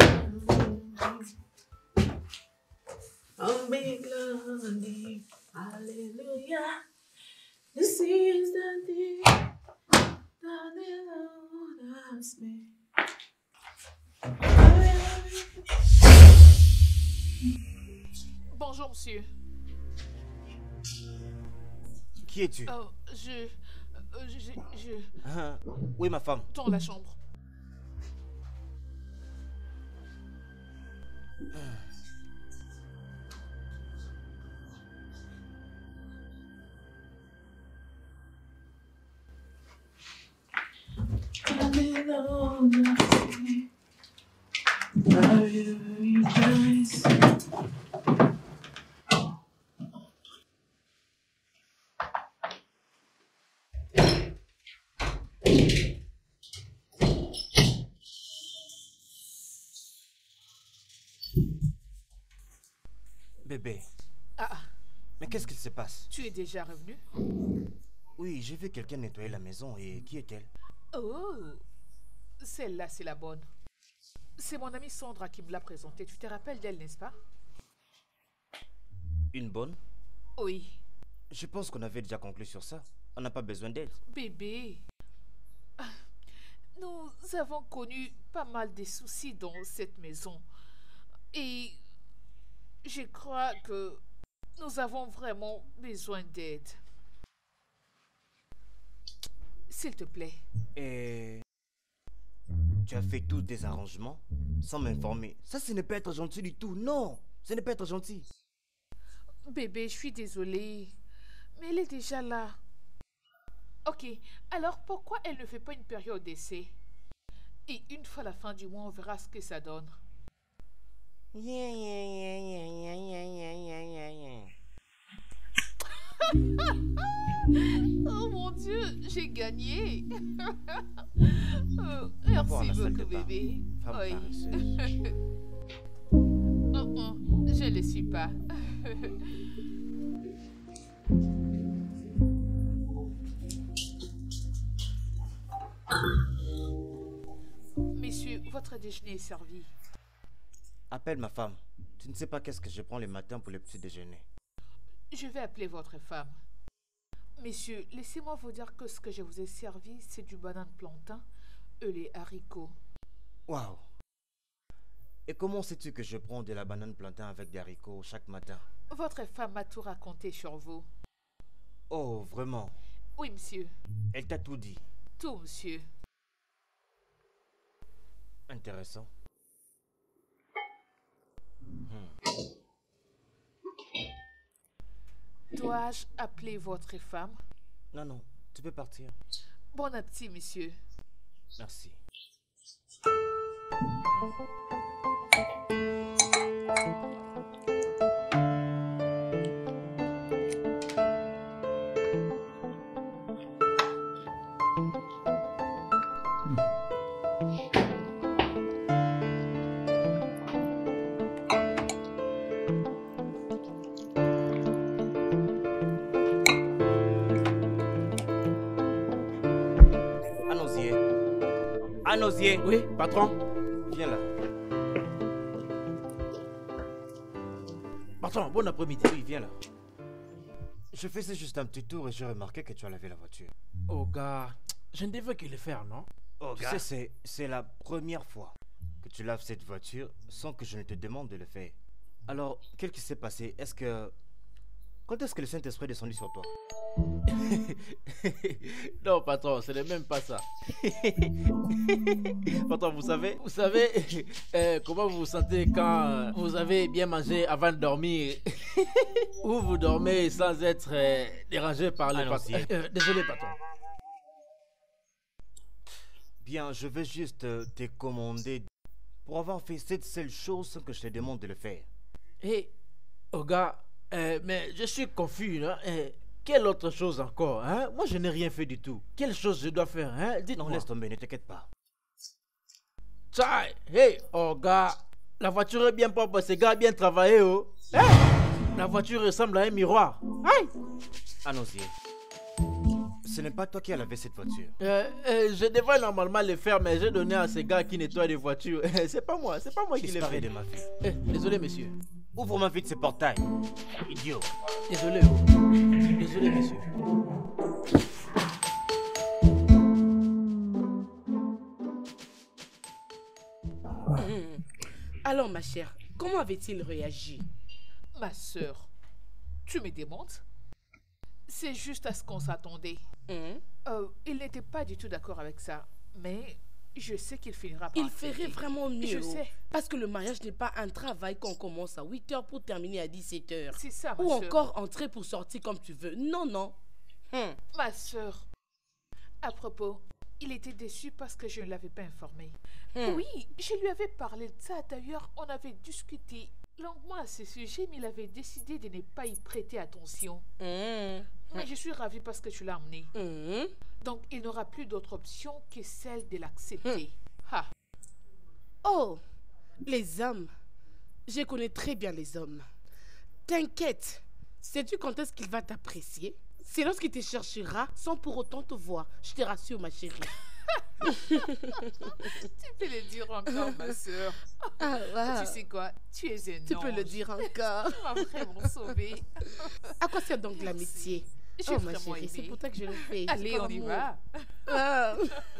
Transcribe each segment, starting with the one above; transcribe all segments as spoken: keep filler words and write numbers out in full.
Oh, big glory, hallelujah. This is the day that the Lord has made. Bonjour, monsieur. Qui es-tu? Oh, je... euh, je... je... Ah, oui, ma femme. Dans la chambre. Bébé. Ah, Mais qu'est-ce qu'il se passe? tu es déjà revenu? Oui, j'ai vu quelqu'un nettoyer la maison et qui est-elle? Oh, celle-là, c'est la bonne. C'est mon amie Sandra qui me l'a présentée. Tu te rappelles d'elle, n'est-ce pas? Une bonne? Oui. Je pense qu'on avait déjà conclu sur ça. On n'a pas besoin d'aide. Bébé, ah, nous avons connu pas mal de soucis dans cette maison. Et je crois que nous avons vraiment besoin d'aide. S'il te plaît. Et... tu as fait tous des arrangements sans m'informer. Ça, ce n'est pas être gentil du tout. Non, ce n'est pas être gentil. Bébé, je suis désolée. Mais elle est déjà là. Ok, alors pourquoi elle ne fait pas une période d'essai? Et une fois la fin du mois, on verra ce que ça donne. Yeah, yeah, yeah, yeah, yeah, yeah, yeah, yeah, yeah. Oh mon Dieu, j'ai gagné. Oh, merci beaucoup, bébé. Oui. Oh, oh, je ne le suis pas. Messieurs, votre déjeuner est servi. Appelle ma femme. Tu ne sais pas qu'est-ce que je prends le matin pour le petit déjeuner. Je vais appeler votre femme. Messieurs, laissez-moi vous dire que ce que je vous ai servi, c'est du banane plantain et les haricots. Waouh! Et comment sais-tu que je prends de la banane plantain avec des haricots chaque matin? Votre femme m'a tout raconté sur vous. Oh, vraiment? Oui, monsieur. Elle t'a tout dit? Tout, monsieur. Intéressant. Hmm. Dois-je appeler votre femme? Non, non, tu peux partir. Bon appétit, monsieur. Merci. Anosier. Oui, patron. Viens là. Patron, bon après-midi. Oui, viens là. Je faisais juste un petit tour et j'ai remarqué que tu as lavé la voiture. Oh gars, je ne devais que le faire, non? Oh tu gars. sais, c'est la première fois que tu laves cette voiture sans que je ne te demande de le faire. Alors, qu'est-ce qui s'est passé? Est-ce que... Quand est-ce que le Saint-Esprit est descendu sur toi? Non, patron, ce n'est même pas ça. Patron, vous savez, vous savez euh, comment vous vous sentez quand vous avez bien mangé avant de dormir ou vous dormez sans être euh, dérangé par le patron. Euh, désolé, patron. Bien, je vais juste euh, te commander pour avoir fait cette seule chose sans que je te demande de le faire. Hé, oh gars, euh, mais je suis confus, hein? Euh, Quelle autre chose encore, hein? Moi, je n'ai rien fait du tout. Quelle chose je dois faire, hein? Dites-moi. Non, laisse tomber, ne t'inquiète pas. Tchai! Hey, oh gars, la voiture est bien propre, ce gars a bien travaillé, oh. Hey! La voiture ressemble à un miroir. Hey! Anosier, ce n'est pas toi qui as lavé cette voiture. Euh, euh, je devrais normalement le faire, mais j'ai donné à ces gars qui nettoient les voitures. C'est pas moi, c'est pas moi qui l'ai Disparais fait. de ma vue. Eh, désolé, monsieur. Ouvre-moi vite ce portail. Idiot. Désolé, oh. Désolé, monsieur. Hum. Alors, ma chère, comment avait-il réagi? Ma sœur, tu me démontes? C'est juste à ce qu'on s'attendait. Hum. Euh, il n'était pas du tout d'accord avec ça, mais je sais qu'il finira par Il accepter. ferait vraiment mieux. Je oh. sais. Parce que le mariage n'est pas un travail qu'on commence à huit heures pour terminer à dix-sept heures. C'est ça, ma Ou sœur. encore entrer pour sortir comme tu veux. Non, non. Hum. Ma sœur. À propos, il était déçu parce que je ne l'avais pas informé. Hum. Oui, je lui avais parlé de ça. D'ailleurs, on avait discuté longuement à ce sujet, mais il avait décidé de ne pas y prêter attention. Hum. Mais je suis ravie parce que tu l'as emmené. Hum. Donc, il n'aura plus d'autre option que celle de l'accepter. Ha. Oh, les hommes. Je connais très bien les hommes. T'inquiète. Sais-tu quand est-ce qu'il va t'apprécier? C'est lorsqu'il te cherchera sans pour autant te voir. Je te rassure, ma chérie. Tu peux le dire encore, ma soeur. Ah, wow. Tu sais quoi? Tu es un Tu peux le ange. dire encore. Tu m'as vraiment sauvée. À quoi sert donc l'amitié? J'ai Oh, ma vraiment chérie, c'est aimé. pour toi que je le fais. C'est Allez, par on y amour. va. Ah.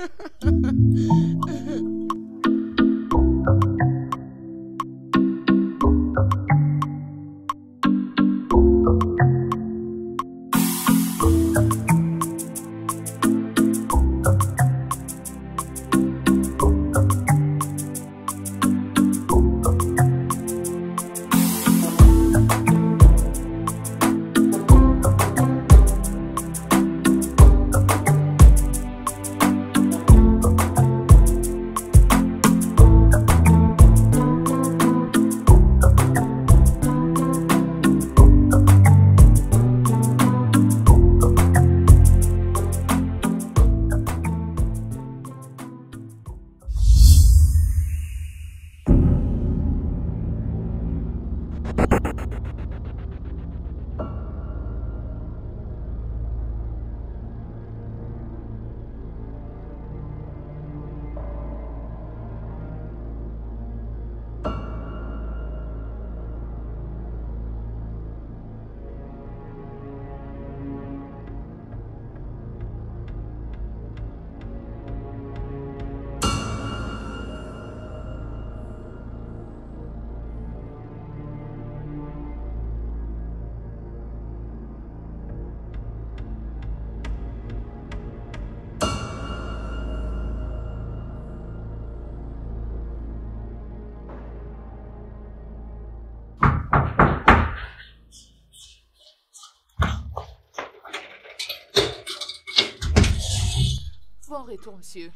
Bon retour, monsieur.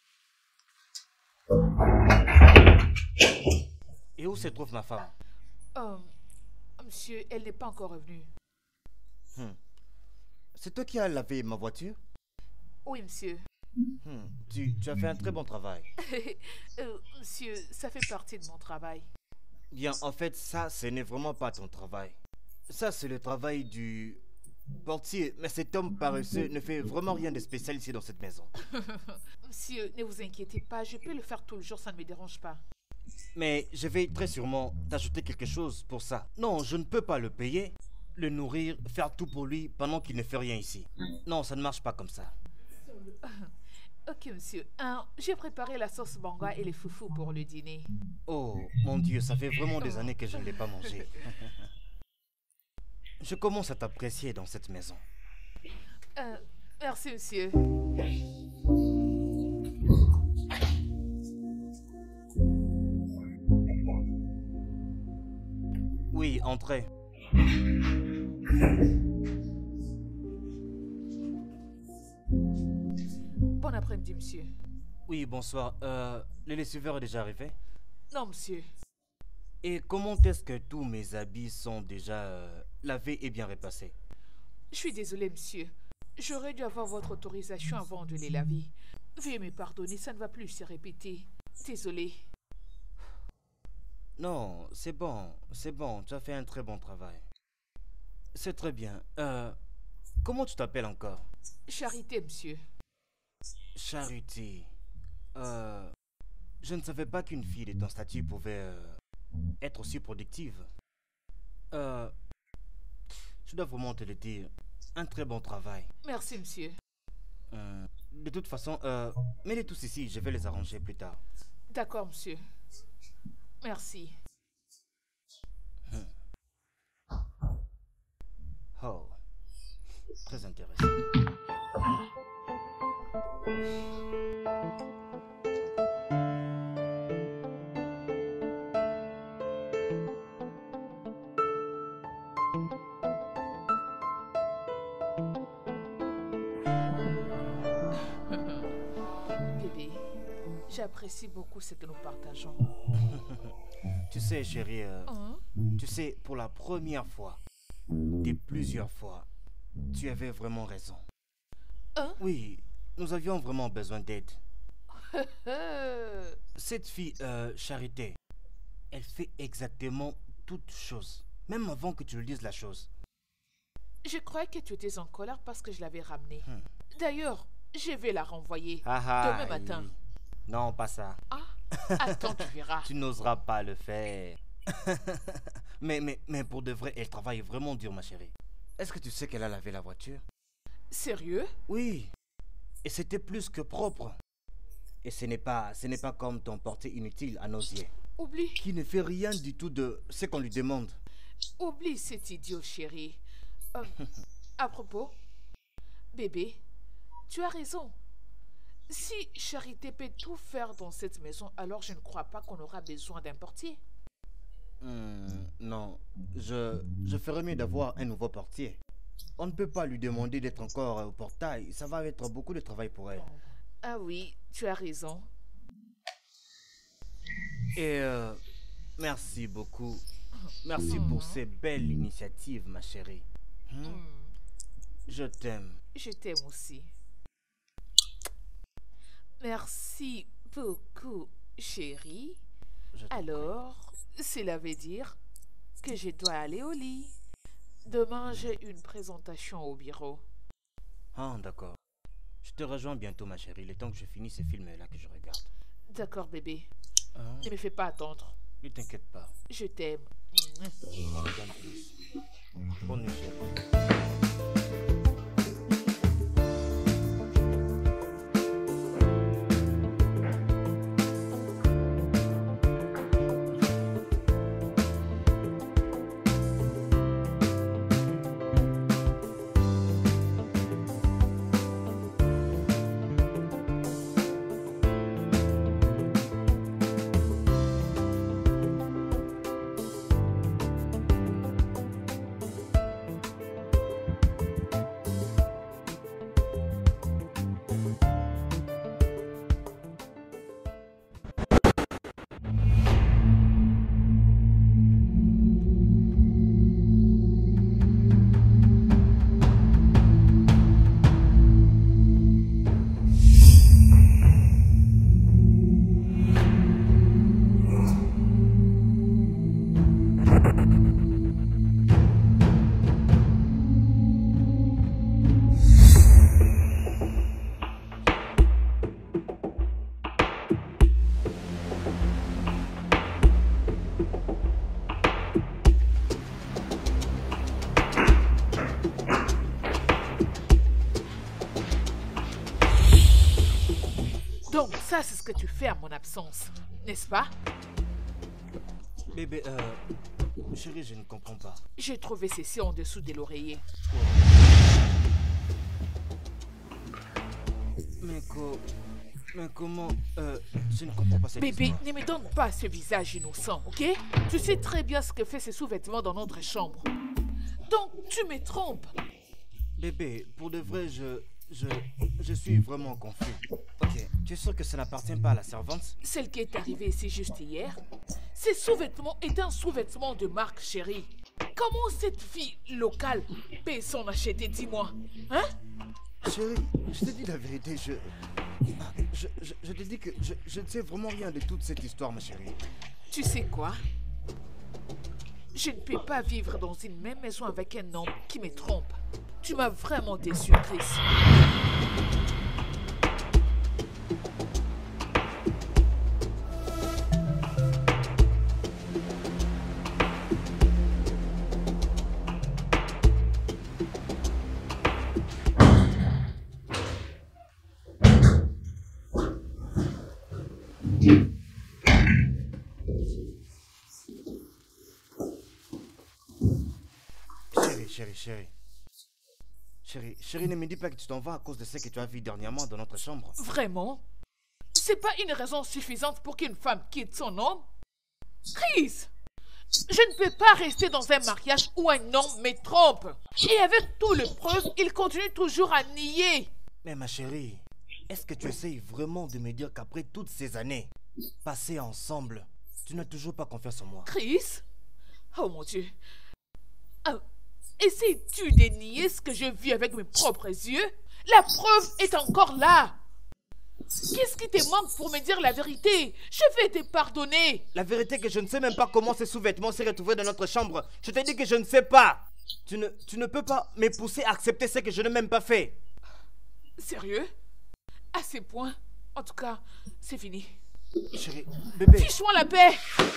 Et où se trouve ma femme? Euh, monsieur, elle n'est pas encore revenue. Hmm. C'est toi qui as lavé ma voiture? Oui, monsieur. Hmm. Tu, tu as fait un très bon travail. Euh, monsieur, ça fait partie de mon travail. Bien, en fait, ça, ce n'est vraiment pas ton travail. Ça, c'est le travail du portier. Mais cet homme paresseux ne fait vraiment rien de spécial ici dans cette maison. Monsieur, ne vous inquiétez pas, je peux le faire tout le jour, ça ne me dérange pas. Mais je vais très sûrement t'ajouter quelque chose pour ça. Non, je ne peux pas le payer, le nourrir, faire tout pour lui pendant qu'il ne fait rien ici. Non, ça ne marche pas comme ça. Ok, monsieur. Un, j'ai préparé la sauce banga et les foufous pour le dîner. Oh, mon Dieu, ça fait vraiment des années que je ne l'ai pas mangé. Je commence à t'apprécier dans cette maison. Euh, merci, monsieur. Oui, entrez. Bon après-midi, monsieur. Oui, bonsoir. Euh, le lessiveur est déjà arrivé? Non, monsieur. Et comment est-ce que tous mes habits sont déjà euh, lavés et bien repassés? Je suis désolée, monsieur. J'aurais dû avoir votre autorisation avant de les laver. Veuillez me pardonner, ça ne va plus se répéter. Désolée. Non, c'est bon, c'est bon, tu as fait un très bon travail. C'est très bien. Euh, comment tu t'appelles encore? Charité, monsieur. Charité. Euh, je ne savais pas qu'une fille de ton statut pouvait euh, être aussi productive. Euh, je dois vraiment te le dire. Un très bon travail. Merci, monsieur. Euh, de toute façon, euh, mets-les tous ici, je vais les arranger plus tard. D'accord, monsieur. Merci. Hmm. Oh, très intéressant. Bébé, j'apprécie beaucoup ce que nous partageons. Tu sais, chérie, euh, Hein? tu sais, pour la première fois, de plusieurs fois, tu avais vraiment raison. Hein? Oui, nous avions vraiment besoin d'aide. Euh, Cette fille, euh, Charité, elle fait exactement toutes choses, même avant que tu lui dises la chose. Je croyais que tu étais en colère parce que je l'avais ramenée. Hmm. D'ailleurs, je vais la renvoyer. Ah ah, Demain matin. il- Non, pas ça. Ah, attends, tu verras. Tu n'oseras pas le faire. mais, mais, mais pour de vrai, elle travaille vraiment dur, ma chérie. Est-ce que tu sais qu'elle a lavé la voiture? Sérieux? Oui. Et c'était plus que propre. Et ce n'est pas, ce n'est pas comme ton porté inutile à nos yeux, Oublie, qui ne fait rien du tout de ce qu'on lui demande. oublie cet idiot, chérie. Euh, à propos, bébé, tu as raison. Si Charité peut tout faire dans cette maison, alors je ne crois pas qu'on aura besoin d'un portier. Hmm, non, je, je ferais mieux d'avoir un nouveau portier. On ne peut pas lui demander d'être encore au portail. Ça va être beaucoup de travail pour elle. Ah oui, tu as raison. Et euh, merci beaucoup. Merci pour ces belles initiatives, ma chérie. Hmm, Hmm, Je t'aime. je t'aime aussi. Merci beaucoup, chérie. Je t'en prie. Alors, cela veut dire que je dois aller au lit. Demain, j'ai une présentation au bureau. Ah, d'accord. Je te rejoins bientôt, ma chérie. Le temps que je finis ce film-là que je regarde. D'accord, bébé. Hein? Ne me fais pas attendre. Ne t'inquiète pas. Je t'aime. Regarde plus. Bonne nuit, chérie. Donc, ça, c'est ce que tu fais à mon absence, n'est-ce pas? Bébé, euh... chérie, je ne comprends pas. J'ai trouvé ceci en dessous de l'oreiller. Mais co... Mais comment... Euh... Je ne comprends pas cette Bébé, histoire. ne me donne pas ce visage innocent, ok? Tu sais très bien ce que fait ces sous-vêtements dans notre chambre. Donc, tu me trompes. Bébé, pour de vrai, je... Je... Je suis vraiment confus. Ok, tu es sûr que ça n'appartient pas à la servante? Celle qui est arrivée ici juste hier, ces sous-vêtements est un sous-vêtement de marque, chérie. Comment cette fille locale peut s'en acheter, dis-moi? Hein? Chérie, je te dis la vérité, je... Je, je, je te dis que je, je ne sais vraiment rien de toute cette histoire, ma chérie. Tu sais quoi? Je ne peux pas vivre dans une même maison avec un homme qui me trompe. Tu m'as vraiment déçu, Chris. Chérie, chérie. Chérie, chérie, ne me dis pas que tu t'en vas à cause de ce que tu as vu dernièrement dans notre chambre. Vraiment? C'est pas une raison suffisante pour qu'une femme quitte son homme? Chris! Je ne peux pas rester dans un mariage où un homme me trompe. Et avec tout le preuve, il continue toujours à nier. Mais ma chérie, est-ce que tu essayes vraiment de me dire qu'après toutes ces années passées ensemble, tu n'as toujours pas confiance en moi? Chris? Oh mon Dieu. Oh. Essayes-tu de nier ce que j'ai vu avec mes propres yeux? La preuve est encore là. Qu'est-ce qui te manque pour me dire la vérité? Je vais te pardonner. La vérité est que je ne sais même pas comment ces sous-vêtements s'est retrouvé dans notre chambre. Je te dis que je ne sais pas. Tu ne, tu ne peux pas me pousser à accepter ce que je n'ai même pas fait. Sérieux? À ces points? En tout cas, c'est fini. Chérie, bébé. Fiche-moi la paix.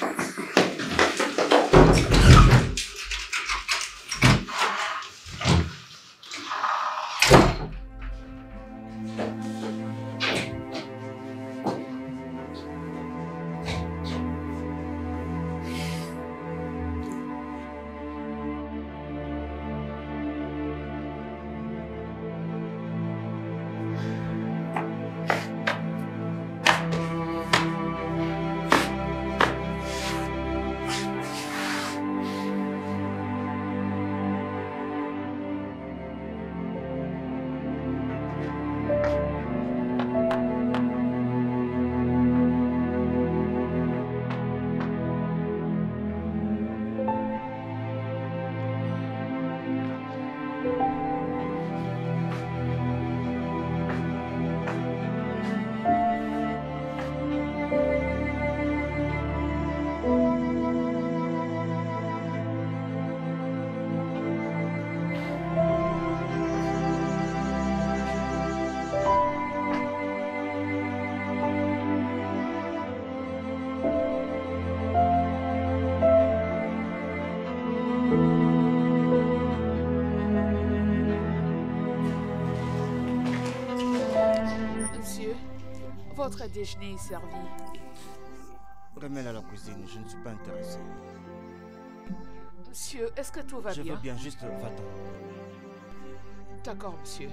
Votre déjeuner est servi. Remets-la à la cuisine, je ne suis pas intéressé. Monsieur, est-ce que tout va je bien? Je vais bien, juste va-t'en. D'accord, monsieur.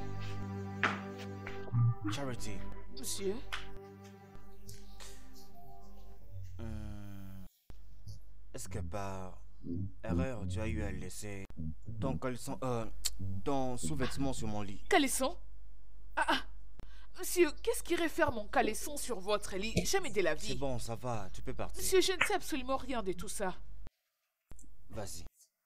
Charity. Monsieur? Hum, Est-ce que par erreur, tu as eu à laisser ton caleçon, euh, ton sous-vêtement sur mon lit? Caleçon? Ah ah! Monsieur, qu'est-ce qui réfère mon caleçon sur votre lit? Jamais de la vie. C'est bon, ça va, tu peux partir. Monsieur, je ne sais absolument rien de tout ça. Vas-y.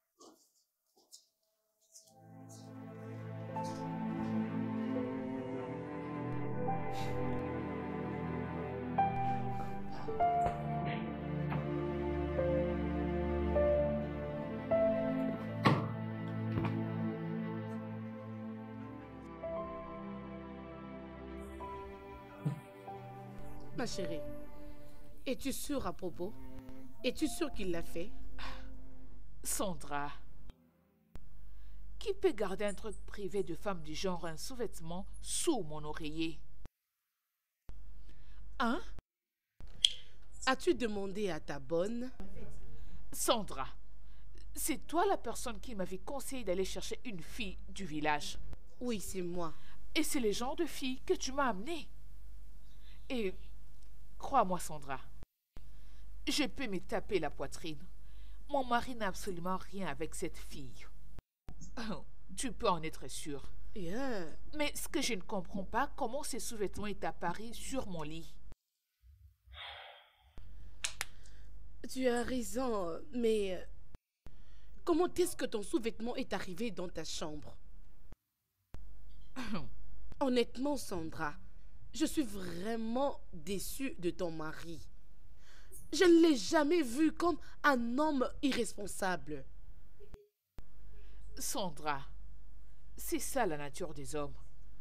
Ma chérie, es-tu sûre à propos? Es-tu sûre qu'il l'a fait? Sandra, qui peut garder un truc privé de femme du genre un sous-vêtement sous mon oreiller? Hein? As-tu demandé à ta bonne? Sandra, c'est toi la personne qui m'avait conseillé d'aller chercher une fille du village. Oui, c'est moi. Et c'est le genre de fille que tu m'as amenée. Et crois-moi, Sandra, je peux me taper la poitrine. Mon mari n'a absolument rien avec cette fille. Oh, tu peux en être sûr. Yeah. Mais ce que je ne comprends pas, comment ces sous-vêtements est apparu sur mon lit. Tu as raison, mais comment est-ce que ton sous-vêtement est arrivé dans ta chambre? Honnêtement, Sandra, je suis vraiment déçue de ton mari. Je ne l'ai jamais vu comme un homme irresponsable. Sandra, c'est ça la nature des hommes.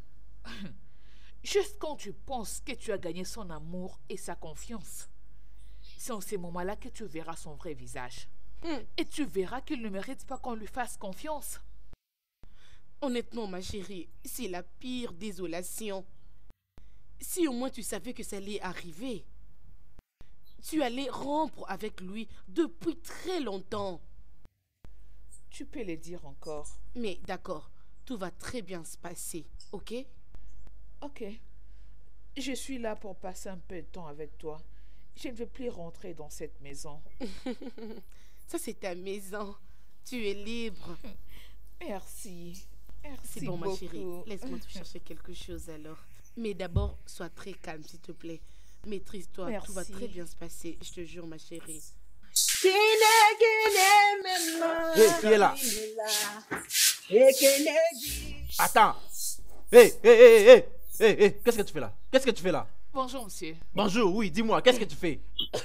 Juste quand tu penses que tu as gagné son amour et sa confiance, c'est en ces moments-là que tu verras son vrai visage. Hmm. Et tu verras qu'il ne mérite pas qu'on lui fasse confiance. Honnêtement, ma chérie, c'est la pire désolation. Si au moins tu savais que ça allait arriver, tu allais rompre avec lui depuis très longtemps. Tu peux le dire encore. Mais d'accord, tout va très bien se passer, ok? Ok. Je suis là pour passer un peu de temps avec toi. Je ne veux plus rentrer dans cette maison. Ça, c'est ta maison. Tu es libre. Merci. Merci C'est bon, beaucoup. ma chérie. Laisse-moi te chercher quelque chose alors. Mais d'abord, sois très calme, s'il te plaît. Maîtrise-toi, Merci. tout va très bien se passer. Je te jure, ma chérie. Hé, qui est là? Attends. Hé, hé, hé, hé, hé, hé, qu'est-ce que tu fais là? Qu'est-ce que tu fais là? Bonjour, monsieur. Bonjour, oui, dis-moi, qu'est-ce que tu fais?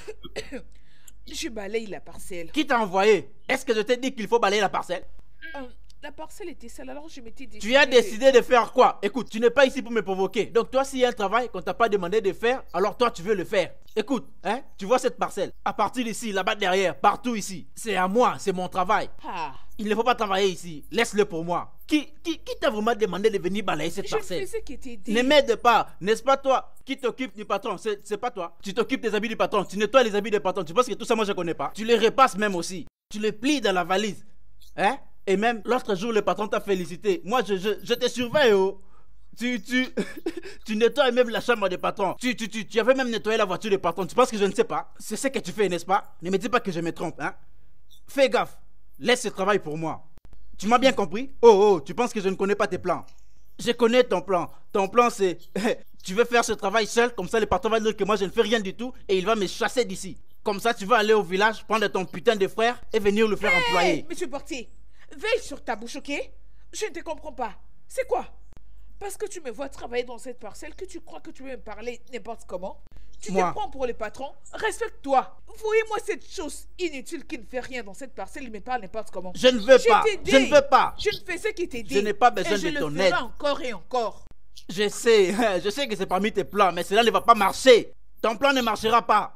Je balaye la parcelle. Qui t'a envoyé? Est-ce que je t'ai dit qu'il faut balayer la parcelle? Euh, la parcelle était sale, alors je m'étais décidé... Tu as décidé de faire quoi? Écoute, tu n'es pas ici pour me provoquer. Donc toi, s'il y a un travail qu'on t'a pas demandé de faire, alors toi, tu veux le faire. Écoute, hein, tu vois cette parcelle? À partir d'ici, là-bas derrière, partout ici, c'est à moi, c'est mon travail. Ah, Il ne faut pas travailler ici. Laisse-le pour moi. Qui, qui, qui t'a vraiment demandé de venir balayer cette je ne parcelle? faisais qui t'ai dit. Ne m'aide pas, n'est-ce pas toi qui t'occupe du patron? C'est c'est pas toi. Tu t'occupes des habits du patron, tu nettoies les habits du patron. Tu penses que tout ça, moi, je connais pas? Tu les repasses même aussi. Tu les plies dans la valise. Hein? Et même l'autre jour, le patron t'a félicité. Moi, je, je, je te surveille, oh. Tu, tu, tu nettoies même la chambre des patrons. Tu, tu, tu, tu avais même nettoyé la voiture des patrons. Tu penses que je ne sais pas? C'est ce que tu fais, n'est-ce pas? Ne me dis pas que je me trompe, hein? Fais gaffe. Laisse ce travail pour moi. Tu m'as bien compris? Oh, oh, tu penses que je ne connais pas tes plans? Je connais ton plan. Ton plan, c'est... tu veux faire ce travail seul, comme ça le patron va dire que moi je ne fais rien du tout et il va me chasser d'ici. Comme ça, tu vas aller au village, prendre ton putain de frère et venir le faire Hey, employer. monsieur Portier, veille sur ta bouche, ok? Je ne te comprends pas. C'est quoi? Parce que tu me vois travailler dans cette parcelle que tu crois que tu veux me parler n'importe comment? Tu Moi. te prends pour le patron? Respecte-toi. Voyez-moi cette chose inutile qui ne fait rien dans cette parcelle, il me parle n'importe comment. Je ne veux Je pas. t'ai dit. Je ne veux pas. Je ne fais ce qui t'est dit. Je n'ai pas besoin et je de ton le ferai aide. encore et encore. Je sais, je sais que c'est parmi tes plans, mais cela ne va pas marcher. Ton plan ne marchera pas.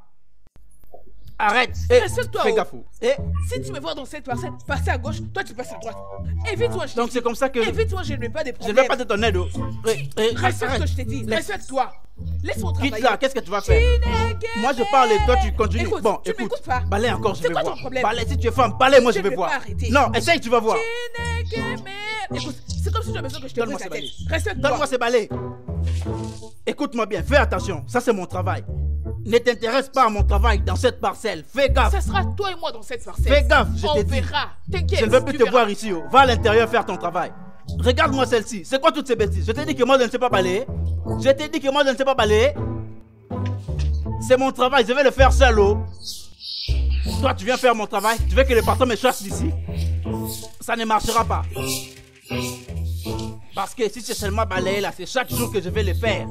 Arrête. Eh, Respecte-toi, fais oh. gaffe. Eh, Si tu me vois dans cette parcelle, passer à gauche, toi tu passes à droite. Évite-moi, je te donc dis. c'est comme ça que... Évite-moi, je ne veux pas de Je ne problème. vais pas de ton aide. Oh. Eh, eh, Respecte ce que arrête. je t'ai dit. Laisse. Respecte-toi. Laisse-moi travailler. Quitte là, qu'est-ce que tu vas faire? Moi je parle et toi tu continues. Écoute, Bon, tu écoute. m'écoutes pas. Balaye encore, je C'est vais quoi ton voir. problème? Balaye, si tu es femme, balaye, moi je Je vais vais voir. pas arrêter. Non, essaye, tu vas voir. Écoute, c'est comme si tu as besoin que je te Donne-moi brise ces la tête. balais. Respecte-toi. Donne-moi ces balais. Écoute-moi bien, fais attention. Ça c'est mon travail. Ne t'intéresse pas à mon travail dans cette parcelle. Fais gaffe. Ça sera toi et moi dans cette parcelle. Fais gaffe, je On t'ai dit. verra. T'inquiète. Je ne veux plus tu te verras. voir ici. Oh. Va à l'intérieur faire ton travail. Regarde-moi celle-ci. C'est quoi toutes ces bêtises? Je t'ai dit que moi je ne sais pas balayer. Je t'ai dit que moi je ne sais pas balayer. C'est mon travail, je vais le faire seul. Oh. Toi tu viens faire mon travail. Tu veux que le patron me chasse d'ici? Ça ne marchera pas. Parce que si c'est seulement balayer là, c'est chaque jour que je vais le faire.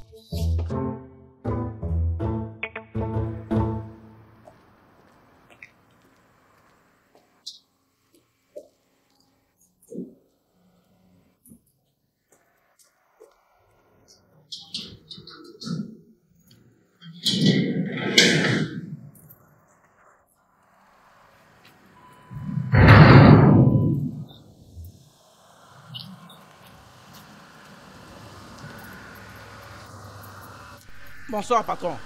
Bonsoir, patron.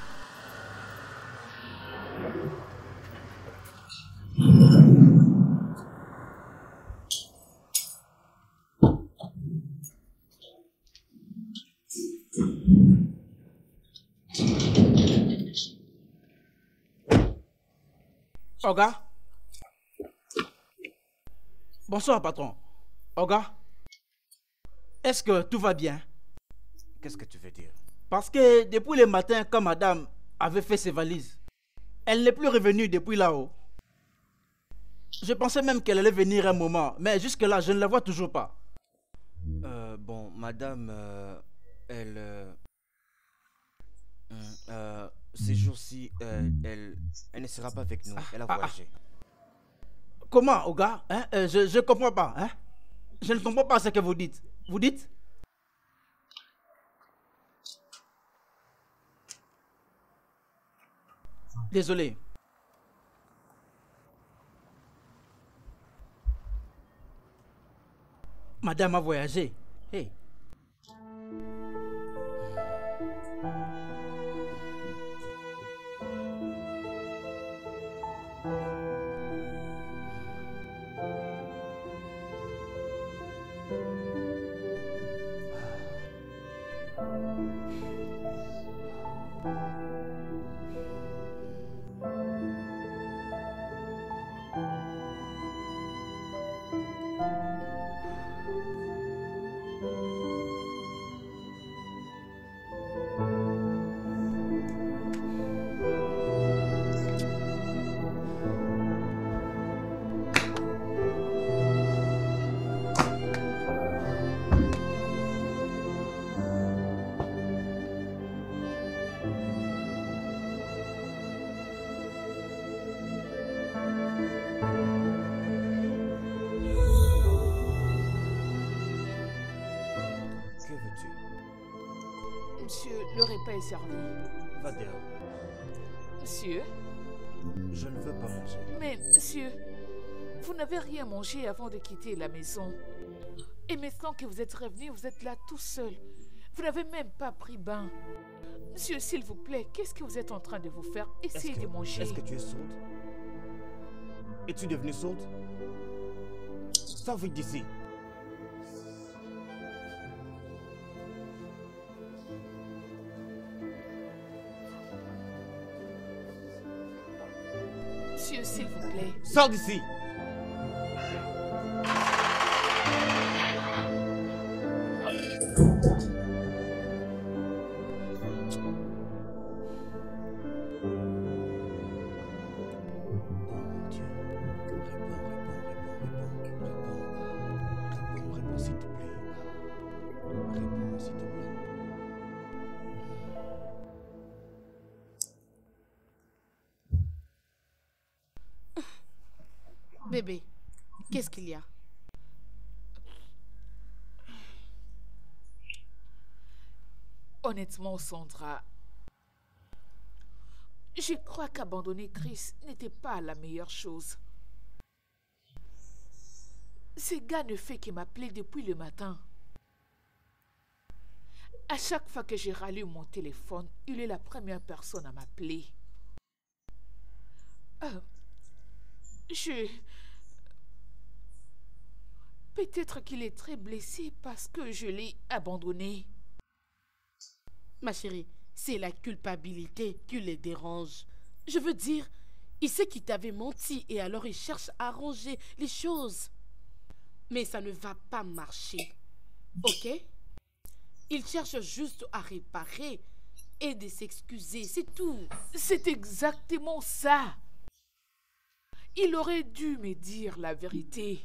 Oga? Bonsoir, patron. Oga? Est-ce que tout va bien? Qu'est-ce que tu veux dire? Parce que depuis le matin, quand madame avait fait ses valises, elle n'est plus revenue depuis là-haut. Je pensais même qu'elle allait venir un moment, mais jusque-là, je ne la vois toujours pas. Euh, bon, madame, euh, elle... euh, Hum, euh, ces jours-ci, euh, elle, elle ne sera pas avec nous. Elle a ah, voyagé. Comment, Oga, hein? euh, Je ne comprends pas. Hein? Je ne comprends pas ce que vous dites. Vous dites? Désolé. Madame a voyagé. Hey. Monsieur, le repas est servi. Va dehors. Monsieur? Je ne veux pas manger. Mais, monsieur, vous n'avez rien mangé avant de quitter la maison. Et maintenant que vous êtes revenu, vous êtes là tout seul. Vous n'avez même pas pris bain. Monsieur, s'il vous plaît, qu'est-ce que vous êtes en train de vous faire? Essayez que, de manger. Est-ce que tu es sourde? Es-tu devenue sourde? Sors vite d'ici. Monsieur, s'il vous plaît. Sors d'ici. Bébé, qu'est-ce qu'il y a? Honnêtement, Sandra, je crois qu'abandonner Chris n'était pas la meilleure chose. Ce gars ne fait que m'appeler depuis le matin. À chaque fois que je rallume mon téléphone, il est la première personne à m'appeler. Euh, je... Peut-être qu'il est très blessé parce que je l'ai abandonné. Ma chérie, c'est la culpabilité qui les dérange. Je veux dire, il sait qu'il t'avait menti et alors il cherche à arranger les choses. Mais ça ne va pas marcher. Ok? Il cherche juste à réparer et de s'excuser, c'est tout. C'est exactement ça. Il aurait dû me dire la vérité.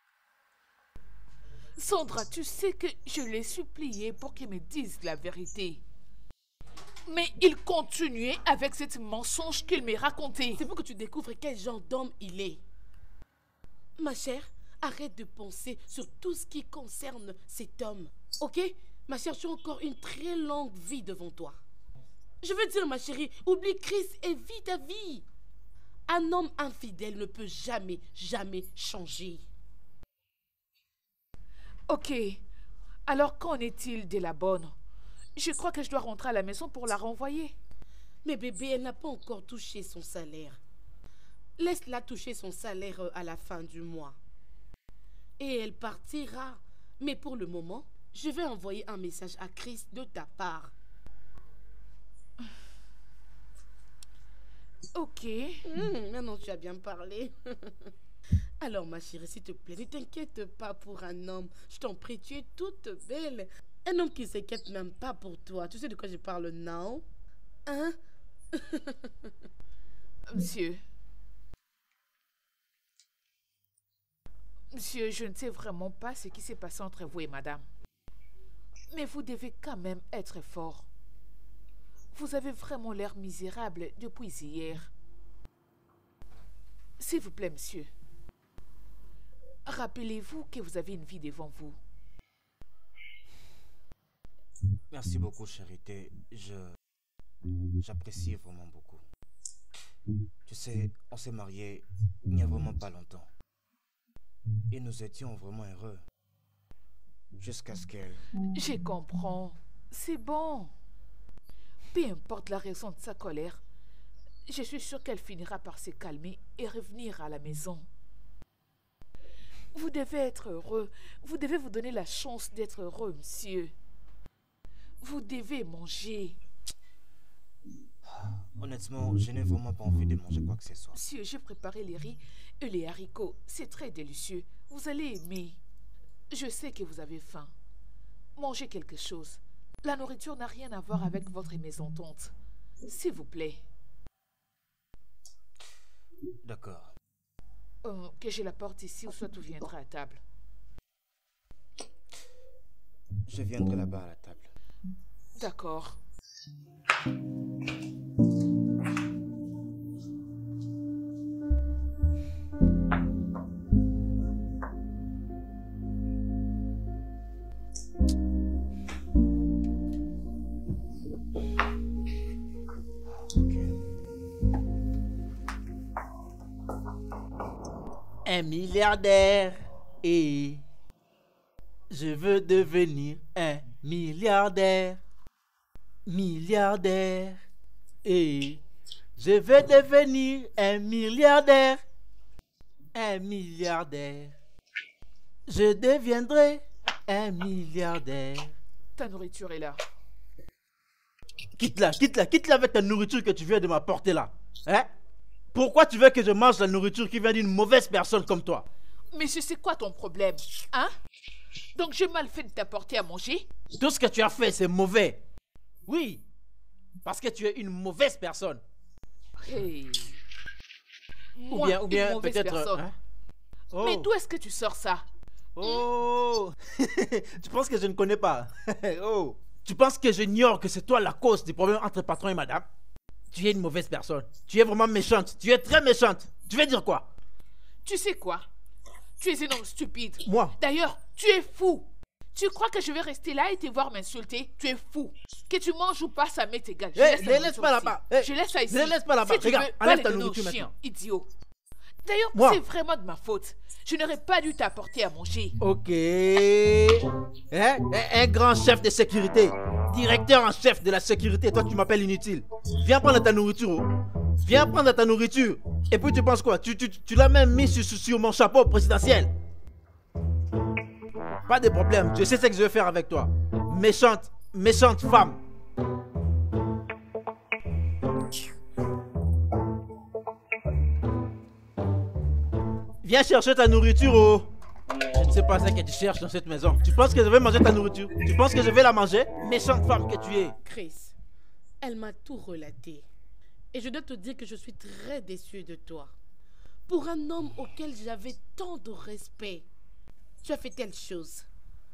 Sandra, tu sais que je l'ai supplié pour qu'il me dise la vérité. Mais il continuait avec ce mensonge qu'il m'a raconté. C'est pour que tu découvres quel genre d'homme il est. Ma chère, arrête de penser sur tout ce qui concerne cet homme. Ok? Ma chère, tu as encore une très longue vie devant toi. Je veux dire, ma chérie, oublie Chris et vis ta vie. Un homme infidèle ne peut jamais, jamais changer. Ok. Alors, qu'en est-il de la bonne? Je crois que je dois rentrer à la maison pour la renvoyer. Mais bébé, elle n'a pas encore touché son salaire. Laisse-la toucher son salaire à la fin du mois. Et elle partira. Mais pour le moment, je vais envoyer un message à Chris de ta part. Ok. Mmh, maintenant, tu as bien parlé. Alors, ma chérie, s'il te plaît, ne t'inquiète pas pour un homme. Je t'en prie, tu es toute belle. Un homme qui ne s'inquiète même pas pour toi. Tu sais de quoi je parle, non? Hein? Monsieur. Monsieur, je ne sais vraiment pas ce qui s'est passé entre vous et madame. Mais vous devez quand même être fort. vous avez vraiment l'air misérable depuis hier. S'il vous plaît, monsieur. Rappelez-vous que vous avez une vie devant vous. Merci beaucoup, Charité. Je... J'apprécie vraiment beaucoup. Tu sais, on s'est mariés il n'y a vraiment pas longtemps. Et nous étions vraiment heureux. Jusqu'à ce qu'elle... Je comprends. C'est bon. Peu importe la raison de sa colère, je suis sûre qu'elle finira par se calmer et revenir à la maison. Vous devez être heureux. Vous devez vous donner la chance d'être heureux, monsieur. Vous devez manger. Honnêtement, je n'ai vraiment pas envie de manger quoi que ce soit. Monsieur, j'ai préparé les riz et les haricots. C'est très délicieux. Vous allez aimer. Je sais que vous avez faim. Mangez quelque chose. La nourriture n'a rien à voir avec votre mésentente. S'il vous plaît. D'accord. Euh, que je la porte ici ou soit tu viendras à table. Je viendrai là-bas à la table. D'accord. Un milliardaire et je veux devenir un milliardaire. Milliardaire et je veux devenir un milliardaire. Un milliardaire. Je deviendrai un milliardaire. Ta nourriture est là. Quitte-la, quitte-la, quitte-la avec ta nourriture que tu viens de m'apporter là. Hein? Pourquoi tu veux que je mange la nourriture qui vient d'une mauvaise personne comme toi? Monsieur, c'est quoi ton problème? Hein? Donc j'ai mal fait de t'apporter à manger? Tout ce que tu as fait, c'est mauvais. Oui, parce que tu es une mauvaise personne. Hey. Ou Moi, bien, ou bien une mauvaise peut-être... personne. Hein? Oh. Mais d'où est-ce que tu sors ça? Oh. Tu penses que je ne connais pas? Oh. Tu penses que j'ignore que c'est toi la cause des problèmes entre patron et madame? Tu es une mauvaise personne. Tu es vraiment méchante. Tu es très méchante. Tu veux dire quoi? Tu sais quoi? Tu es un homme stupide. Moi? D'ailleurs, tu es fou. Tu crois que je vais rester là et te voir m'insulter? Tu es fou. Que tu manges ou pas, ça m'est égal. Je Hey, laisse ne la laisse nourriture pas ici. là-bas. Hey, Je laisse ça ici. ne laisse pas là-bas. Si tu Regarde, veux, enlève va ta les donner au nourriture chien, maintenant. idiot. D'ailleurs, Moi? c'est vraiment de ma faute. Je n'aurais pas dû t'apporter à manger. Ok. Hein? Un, un grand chef de sécurité. Directeur en chef de la sécurité. Toi, tu m'appelles inutile. Viens prendre ta nourriture. Oh. Viens prendre ta nourriture. Et puis tu penses quoi? Tu, tu, tu l'as même mis sur, sur, sur mon chapeau présidentiel. Pas de problème. Je sais ce que je vais faire avec toi. Méchante, méchante femme. Viens chercher ta nourriture, oh. Je ne sais pas ce que tu cherches dans cette maison. Tu penses que je vais manger ta nourriture? Tu penses que je vais la manger? Méchante femme que tu es. Chris, elle m'a tout relaté. Et je dois te dire que je suis très déçue de toi. Pour un homme auquel j'avais tant de respect, tu as fait telle chose.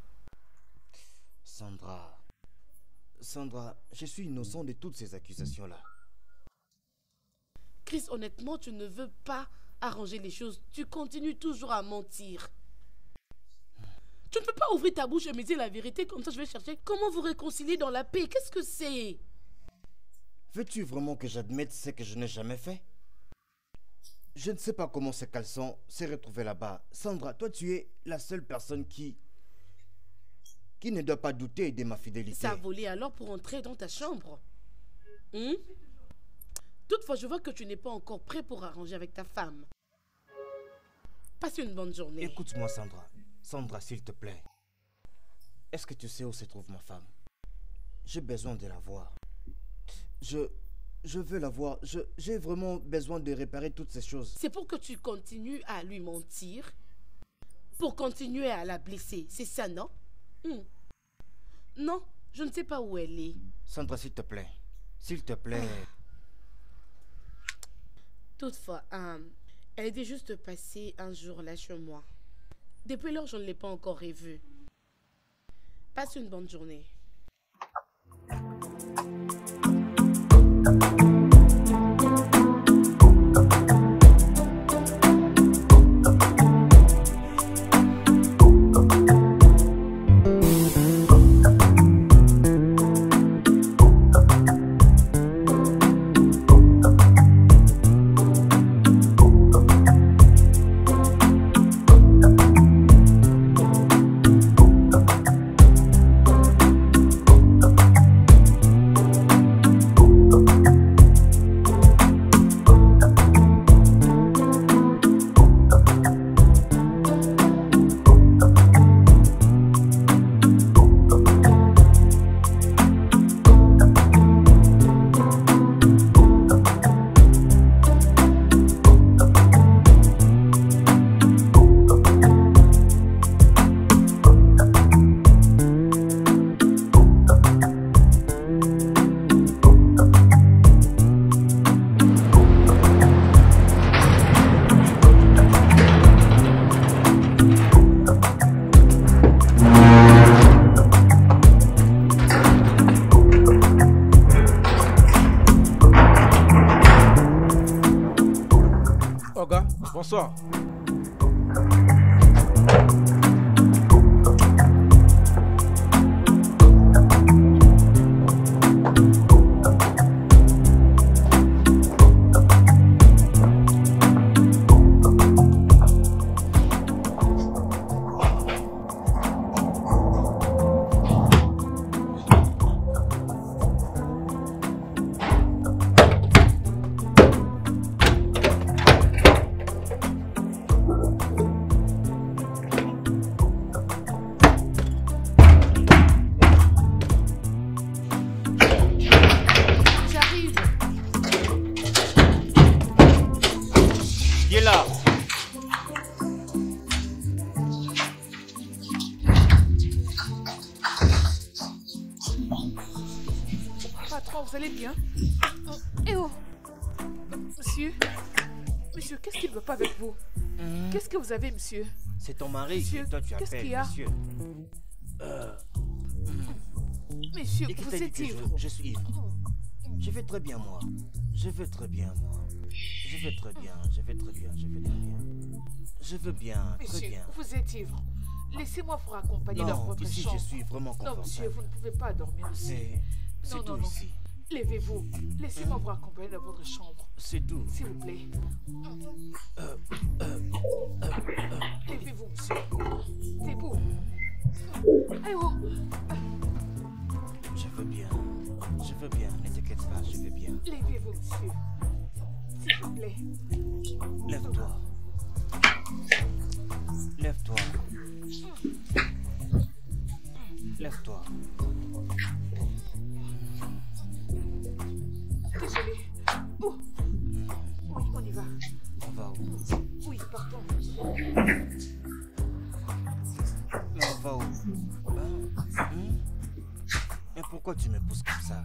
Sandra... Sandra, je suis innocent de toutes ces accusations-là. Chris, honnêtement, tu ne veux pas arranger les choses. Tu continues toujours à mentir. Tu ne peux pas ouvrir ta bouche et me dire la vérité, comme ça je vais chercher comment vous réconcilier dans la paix. Qu'est-ce que c'est? Veux-tu vraiment que j'admette ce que je n'ai jamais fait? Je ne sais pas comment ce caleçon s'est retrouvé là-bas. Sandra, toi tu es la seule personne qui... qui ne doit pas douter de ma fidélité. Ça a volé alors pour entrer dans ta chambre. Hum? Toutefois, je vois que tu n'es pas encore prêt pour arranger avec ta femme. Passe une bonne journée. Écoute-moi, Sandra. Sandra, s'il te plaît. Est-ce que tu sais où se trouve ma femme? J'ai besoin de la voir. Je... Je veux la voir. Je, j'ai vraiment besoin de réparer toutes ces choses. C'est pour que tu continues à lui mentir? Pour continuer à la blesser, c'est ça, non? Hum. Non, je ne sais pas où elle est. Sandra, s'il te plaît. S'il te plaît. Toutefois, euh, elle était juste passée un jour là chez moi. Depuis lors, je ne l'ai pas encore revue. Passe une bonne journée. Bonsoir. Vous allez bien? Oh, eh oh! Monsieur? Monsieur, qu'est-ce qui ne va pas avec vous? Mmh. Qu'est-ce que vous avez, monsieur? C'est ton mari monsieur, que toi tu appelles, qu monsieur. Euh... Monsieur, vous êtes ivre. Je, je suis ivre. Je vais très bien, moi. Je vais très bien, moi. Je vais très bien, je vais très bien, je vais très bien. Je veux bien, monsieur, très bien. Vous êtes ivre. Laissez-moi vous accompagner non, dans votre ici, chambre. Je suis vraiment confortable. Non, monsieur, vous ne pouvez pas dormir ici. C'est non, tout non, non. ici. Levez-vous. Laissez-moi vous accompagner dans votre chambre. C'est doux. S'il vous plaît. Euh, euh, euh, euh, Levez-vous, monsieur. Debout. Eh oh. Je veux bien. Je veux bien. Ne t'inquiète pas, je veux bien. Levez-vous, monsieur. S'il vous plaît. Lève-toi. Lève-toi. Lève-toi. Désolé. Oh. Oui, on y va. On va où? Oui, partons. Mais on va où? Hein? Hum? Et pourquoi tu me pousses comme ça?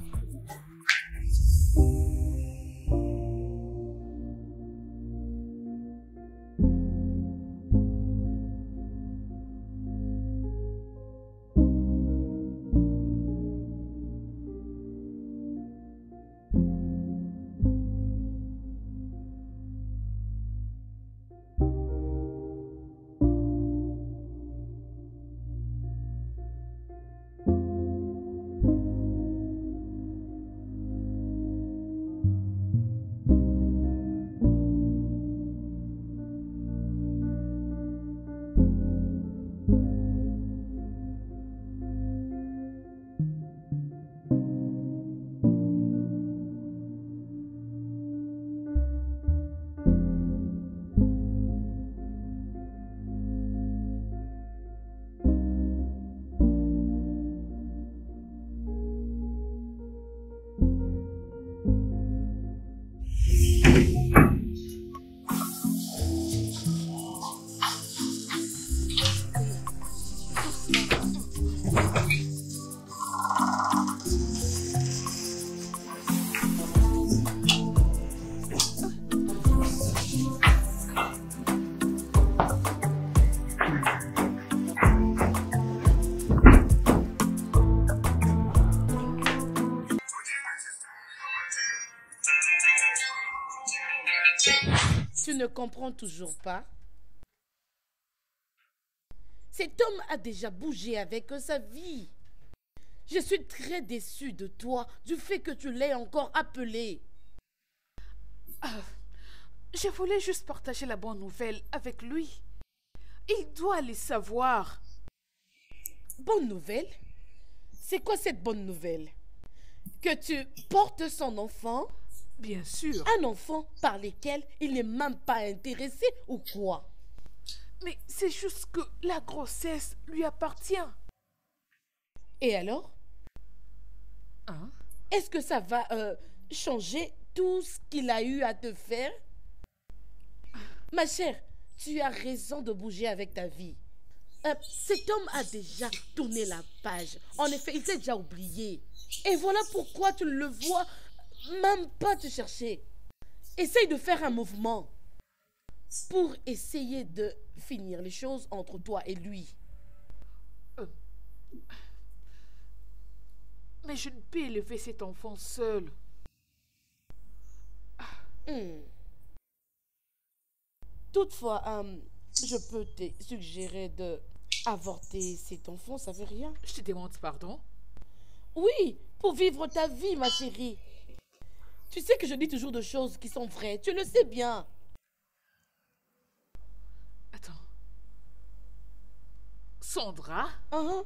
Tu ne comprends toujours pas? Cet homme a déjà bougé avec sa vie. Je suis très déçue de toi, du fait que tu l'aies encore appelé. Ah, je voulais juste partager la bonne nouvelle avec lui. Il doit les savoir. Bonne nouvelle? C'est quoi cette bonne nouvelle? Que tu portes son enfant? Bien sûr. Un enfant par lequel il n'est même pas intéressé ou quoi? Mais c'est juste que la grossesse lui appartient. Et alors? Hein? Est-ce que ça va euh, changer tout ce qu'il a eu à te faire? Ma chère, tu as raison de bouger avec ta vie. Euh, cet homme a déjà tourné la page. En effet, il s'est déjà oublié. Et voilà pourquoi tu ne le vois même pas te chercher. Essaye de faire un mouvement pour essayer de finir les choses entre toi et lui. Euh, mais je ne peux élever cet enfant seul. Hmm. Toutefois, euh, je peux te suggérer de avorter cet enfant, ça veut rien. Je te demande pardon. Oui, pour vivre ta vie, ma chérie. Tu sais que je dis toujours des choses qui sont vraies, tu le sais bien. Attends. Sandra? Uh-huh.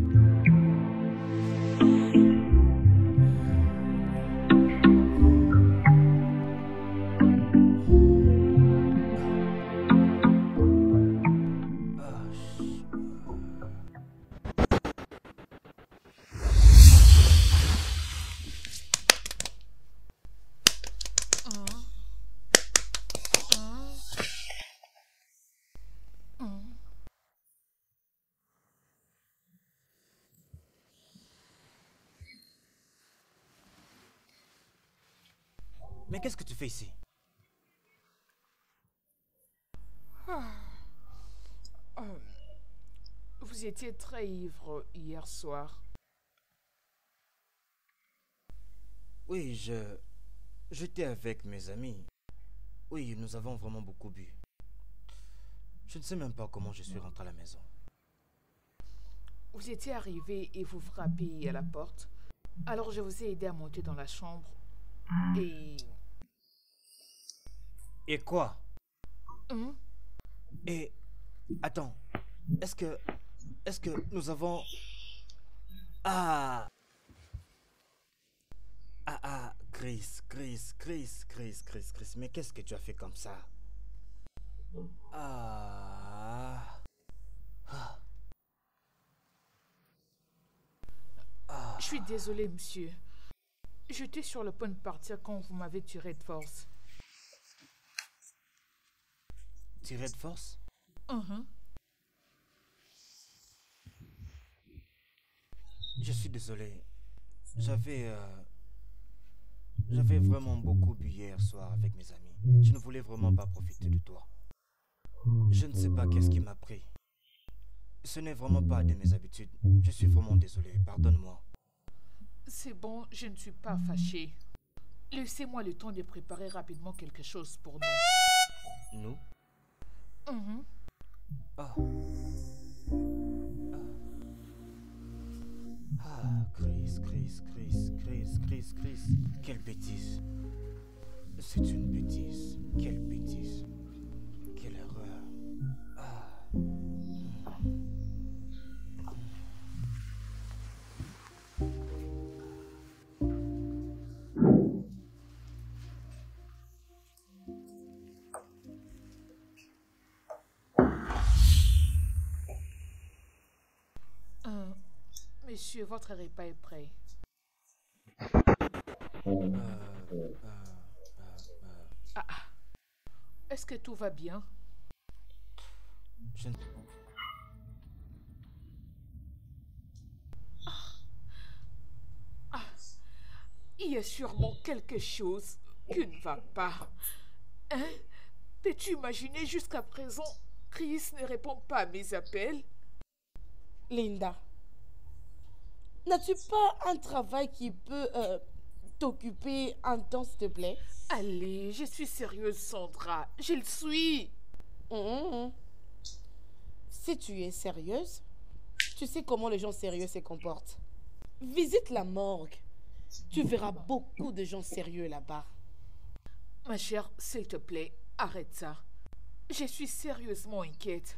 Mais qu'est-ce que tu fais ici? Ah. Euh, Vous étiez très ivre hier soir. Oui, je... J'étais avec mes amis. Oui, nous avons vraiment beaucoup bu. Je ne sais même pas comment je suis rentré à la maison. Vous étiez arrivé et vous frappez à la porte. Alors je vous ai aidé à monter dans la chambre. Et... Et quoi? Hum? Et... Attends. Est-ce que... Est-ce que nous avons... Ah... Ah, ah, Chris, Chris, Chris, Chris, Chris, Chris. Mais qu'est-ce que tu as fait comme ça? Ah... Ah... Ah... Je suis désolée, monsieur. J'étais sur le point de partir quand vous m'avez tiré de force. Tiré de force? Uh-huh. Je suis désolé. J'avais... euh, J'avais vraiment beaucoup bu hier soir avec mes amis. Je ne voulais vraiment pas profiter de toi. Je ne sais pas qu'est-ce qui m'a pris. Ce n'est vraiment pas de mes habitudes. Je suis vraiment désolé. Pardonne-moi. C'est bon, je ne suis pas fâchée. Laissez-moi le temps de préparer rapidement quelque chose pour nous. Nous? Mhm. Ah. Ah. Ah, Chris, Chris, Chris, Chris, Chris, Chris. Quelle bêtise. C'est une bêtise. Quelle bêtise. Quelle erreur. Ah. Euh, monsieur, votre repas est prêt. Euh, euh, euh, euh, Ah, ah. Est-ce que tout va bien? je ne... Il y a sûrement quelque chose qui ne va pas. Hein? Peux-tu imaginer jusqu'à présent, Chris ne répond pas à mes appels? Linda, n'as-tu pas un travail qui peut euh, t'occuper un temps, s'il te plaît? Allez, je suis sérieuse, Sandra. Je le suis. Mmh. Si tu es sérieuse, tu sais comment les gens sérieux se comportent. Visite la morgue. Tu verras beaucoup de gens sérieux là-bas. Ma chère, s'il te plaît, arrête ça. Je suis sérieusement inquiète.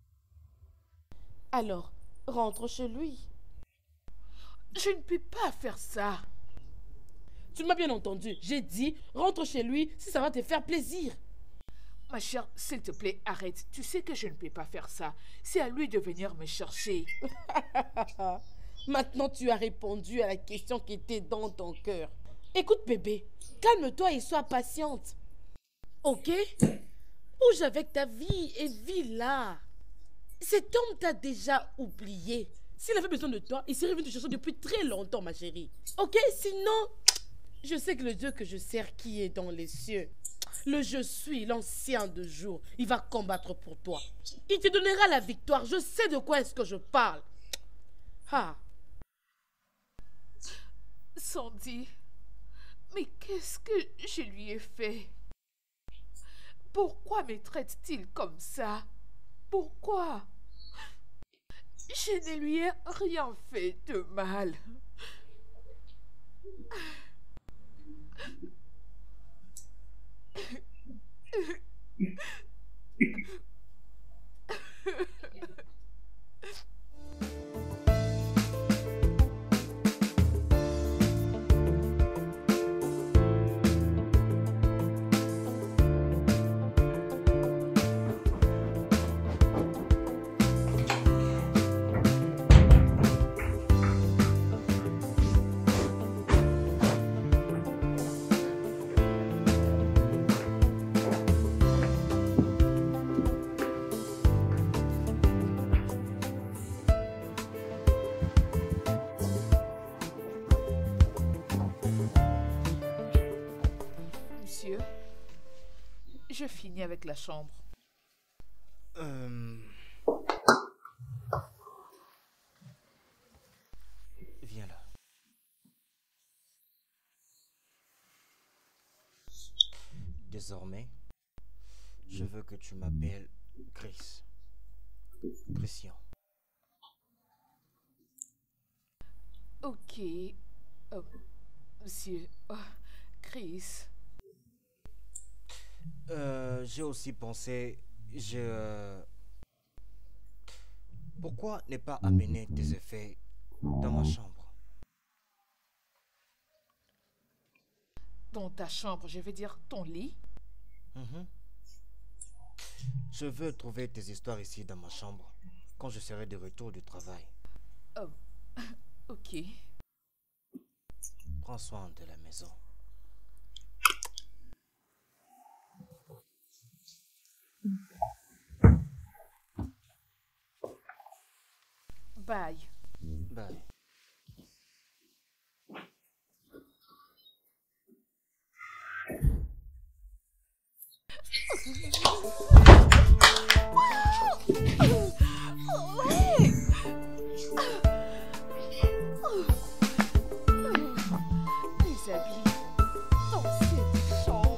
Alors, rentre chez lui. Je ne peux pas faire ça. Tu m'as bien entendu. J'ai dit, rentre chez lui si ça va te faire plaisir. Ma chère, s'il te plaît, arrête. Tu sais que je ne peux pas faire ça. C'est à lui de venir me chercher. Maintenant, tu as répondu à la question qui était dans ton cœur. Écoute, bébé, calme-toi et sois patiente. Ok? Bouge avec ta vie et vis là. Cet homme t'a déjà oublié. S'il avait besoin de toi, il serait venu te chercher depuis très longtemps, ma chérie. Ok? Sinon, je sais que le Dieu que je sers qui est dans les cieux, le je suis, l'ancien de jour, il va combattre pour toi. Il te donnera la victoire. Je sais de quoi est-ce que je parle. Ah. Sandy, mais qu'est-ce que je lui ai fait? Pourquoi me traite-t-il comme ça? Pourquoi? Je ne lui ai rien fait de mal. Monsieur, je finis avec la chambre. Euh... Viens là. Désormais, je veux que tu m'appelles Chris. Christian. Ok. Euh, monsieur, oh, Chris. Euh, j'ai aussi pensé, je... euh, Pourquoi ne pas amener tes effets dans ma chambre? Dans ta chambre, je veux dire ton lit. Mhm. Je veux trouver tes histoires ici dans ma chambre, quand je serai de retour du travail. Oh, ok. Prends soin de la maison. Bye. Bye. Ouais. Les habits dans cette chambre.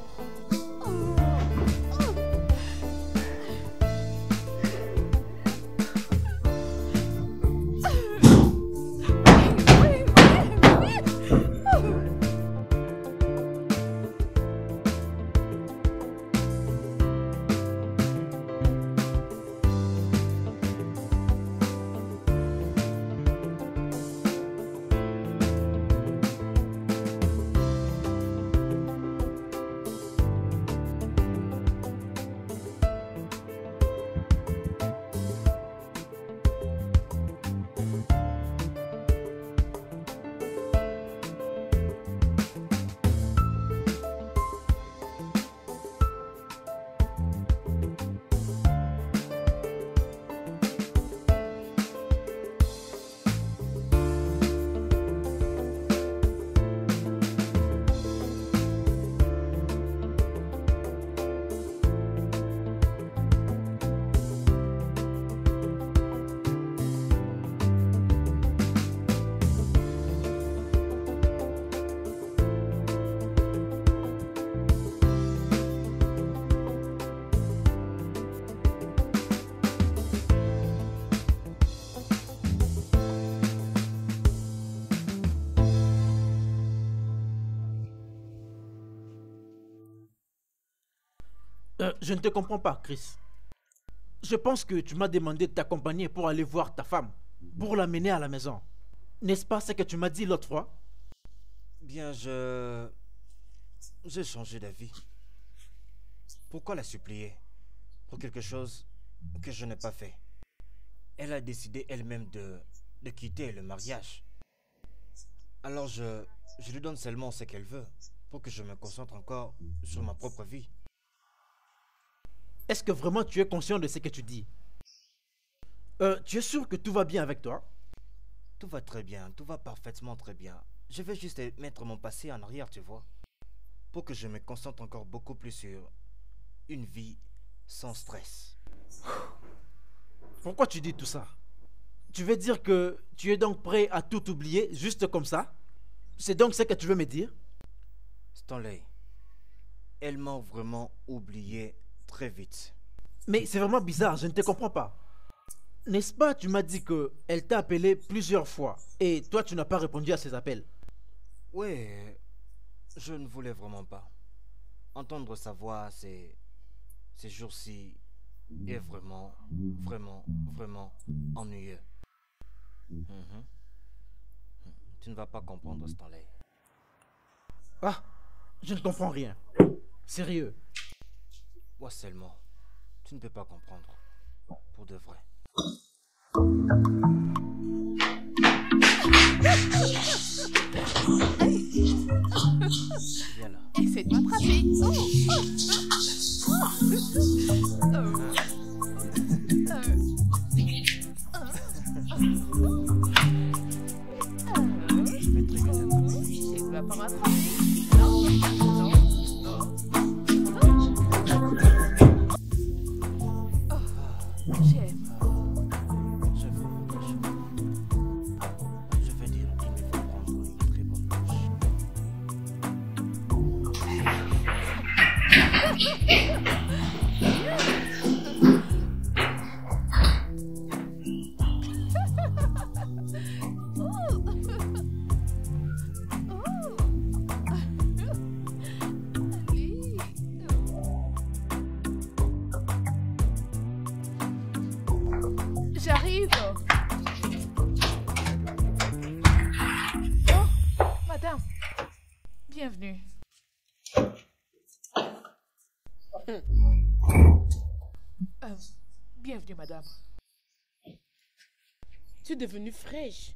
Euh, je ne te comprends pas, Chris. Je pense que tu m'as demandé de t'accompagner pour aller voir ta femme, pour l'amener à la maison. N'est-ce pas ce que tu m'as dit l'autre fois? Bien, je... J'ai changé d'avis. Pourquoi la supplier pour quelque chose que je n'ai pas fait? Elle a décidé elle-même de, de quitter le mariage. Alors je, je lui donne seulement ce qu'elle veut pour que je me concentre encore sur ma propre vie. Est-ce que vraiment tu es conscient de ce que tu dis? euh, Tu es sûr que tout va bien avec toi? Tout va très bien, tout va parfaitement très bien. Je vais juste mettre mon passé en arrière, tu vois. Pour que je me concentre encore beaucoup plus sur une vie sans stress. Pourquoi tu dis tout ça? Tu veux dire que tu es donc prêt à tout oublier juste comme ça? C'est donc ce que tu veux me dire? Stanley, elle m'a vraiment oublié très vite. Mais c'est vraiment bizarre, je ne te comprends pas. N'est-ce pas, tu m'as dit que elle t'a appelé plusieurs fois et toi tu n'as pas répondu à ses appels. Oui, je ne voulais vraiment pas. Entendre sa voix ces, ces jours-ci est vraiment, vraiment, vraiment ennuyeux. Mhm. Tu ne vas pas comprendre, Stanley. Ah, je ne comprends rien. Sérieux. Moi seulement, tu ne peux pas comprendre. Pour de vrai. Viens là. Essaie de m'attraper. Oh. Oh. Je vais très bien t'attraper. Tu ne vas pas m'attraper. Non, non, non. Oh, j'aime. Je vais, je, je vais dire, il me faut prendre une très bonne douche. J'arrive. Oh, madame, bienvenue. Euh, bienvenue, madame. Tu es devenue fraîche.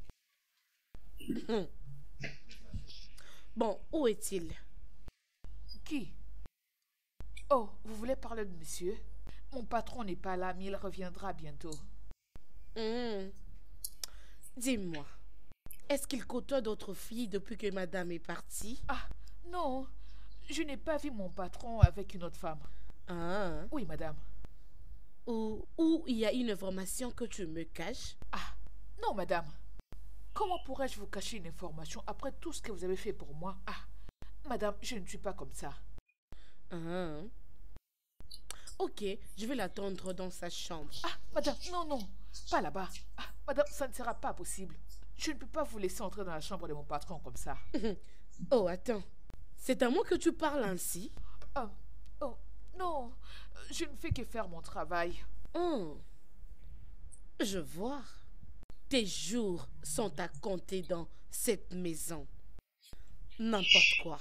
Hum. Bon, où est-il? Qui? Oh, vous voulez parler de monsieur? Mon patron n'est pas là, mais il reviendra bientôt. Hum. Dis-moi, est-ce qu'il côtoie d'autres filles depuis que madame est partie? Ah, non, je n'ai pas vu mon patron avec une autre femme. Ah. Oui, madame. Ou, ou il y a une information que tu me caches? Ah, non, madame. Comment pourrais-je vous cacher une information après tout ce que vous avez fait pour moi? Ah, madame, je ne suis pas comme ça. Ah. Ok, je vais l'attendre dans sa chambre. Ah, madame, non, non, pas là-bas. Ah, madame, ça ne sera pas possible. Je ne peux pas vous laisser entrer dans la chambre de mon patron comme ça. Oh, attends. C'est à moi que tu parles ainsi? Oh, oh, non, je ne fais que faire mon travail. Oh. Je vois. Tes jours sont à compter dans cette maison. N'importe quoi.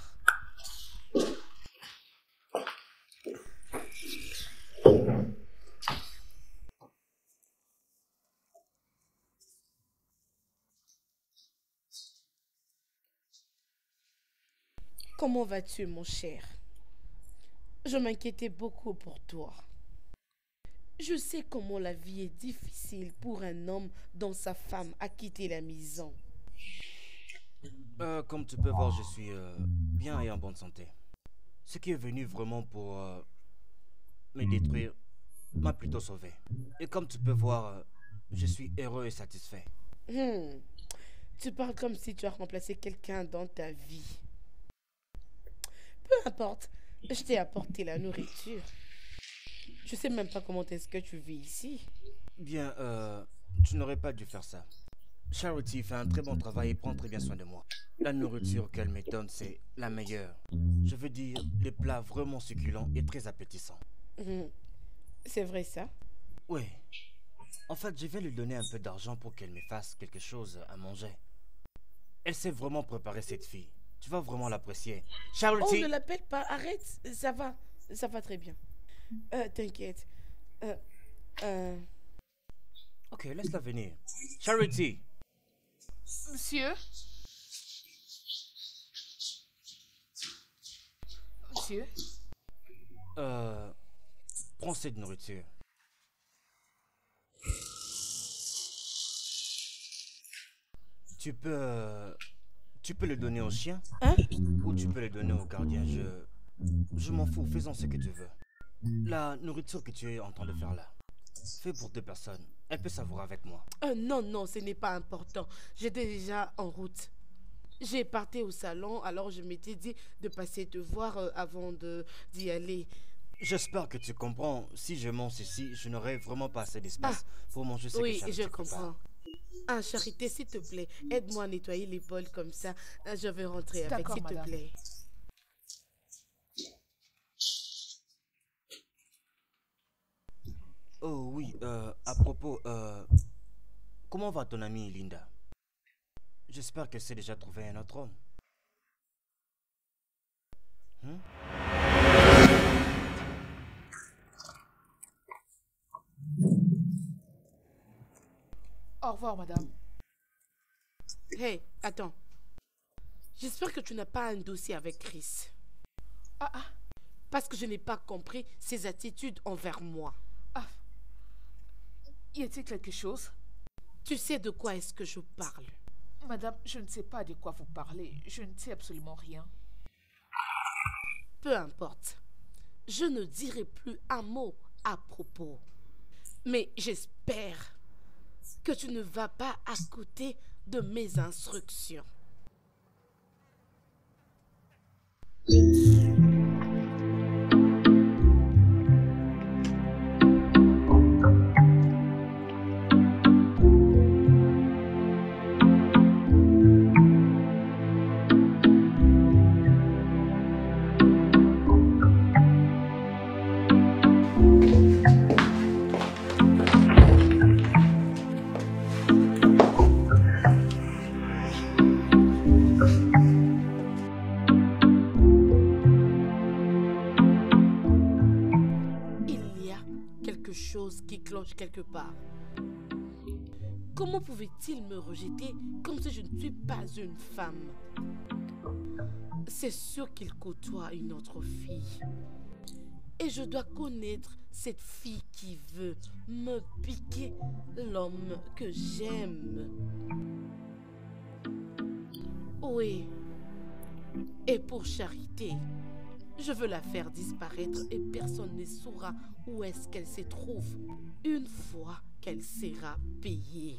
Comment vas-tu, mon cher? Je m'inquiétais beaucoup pour toi. Je sais comment la vie est difficile pour un homme dont sa femme a quitté la maison. Euh, comme tu peux voir, je suis euh, bien et en bonne santé. Ce qui est venu vraiment pour euh, me détruire m'a plutôt sauvé. Et comme tu peux voir, euh, je suis heureux et satisfait. Hmm. Tu parles comme si tu as remplacé quelqu'un dans ta vie. Peu importe, je t'ai apporté la nourriture. Je sais même pas comment est-ce que tu vis ici. Bien, euh, tu n'aurais pas dû faire ça. Charity fait un très bon travail et prend très bien soin de moi. La nourriture qu'elle me donne, c'est la meilleure. Je veux dire, les plats vraiment succulents et très appétissants. Hmm. C'est vrai ça? Oui. En fait, je vais lui donner un peu d'argent pour qu'elle me fasse quelque chose à manger. Elle sait vraiment préparer cette fille. Tu vas vraiment l'apprécier. Charity! Oh, ne l'appelle pas, arrête. Ça va, ça va très bien. Euh, t'inquiète. Euh, euh... Ok, laisse-la venir. Charity! Monsieur? Monsieur? Euh... Prends cette nourriture. Tu peux... euh, Tu peux le donner au chien? Hein? Ou tu peux le donner au gardien. Je... Je m'en fous, faisons ce que tu veux. La nourriture que tu es en train de faire là, fais pour deux personnes. Elle peut savourer avec moi. Euh, non, non, ce n'est pas important. J'étais déjà en route. J'ai parti au salon, alors je m'étais dit de passer te voir euh, avant de d'y aller. J'espère que tu comprends. Si je mange ici, je n'aurai vraiment pas assez d'espace pour manger ce que Oui, Charité je prépare. comprends. Ah, Charité, s'il te plaît, aide-moi à nettoyer les bols comme ça. Ah, je vais rentrer avec, D'accord, s'il te madame. plaît. Oh oui, euh, à propos, euh, comment va ton amie Linda? J'espère qu'elle s'est déjà trouvé un autre homme. Hmm? Au revoir, madame. Hey, attends. J'espère que tu n'as pas un dossier avec Chris. Ah, ah, Parce que je n'ai pas compris ses attitudes envers moi. ah. Y a-t-il quelque chose? Tu sais de quoi est-ce que je parle? Madame, je ne sais pas de quoi vous parlez. Je ne sais absolument rien. Peu importe. Je ne dirai plus un mot à propos. Mais j'espère que tu ne vas pas à côté de mes instructions. Qui cloche quelque part. Comment pouvait-il me rejeter comme si je ne suis pas une femme? C'est sûr qu'il côtoie une autre fille. Et je dois connaître cette fille qui veut me piquer l'homme que j'aime. Oui. Et pour Charité, je veux la faire disparaître et personne ne saura où est-ce qu'elle se trouve une fois qu'elle sera payée.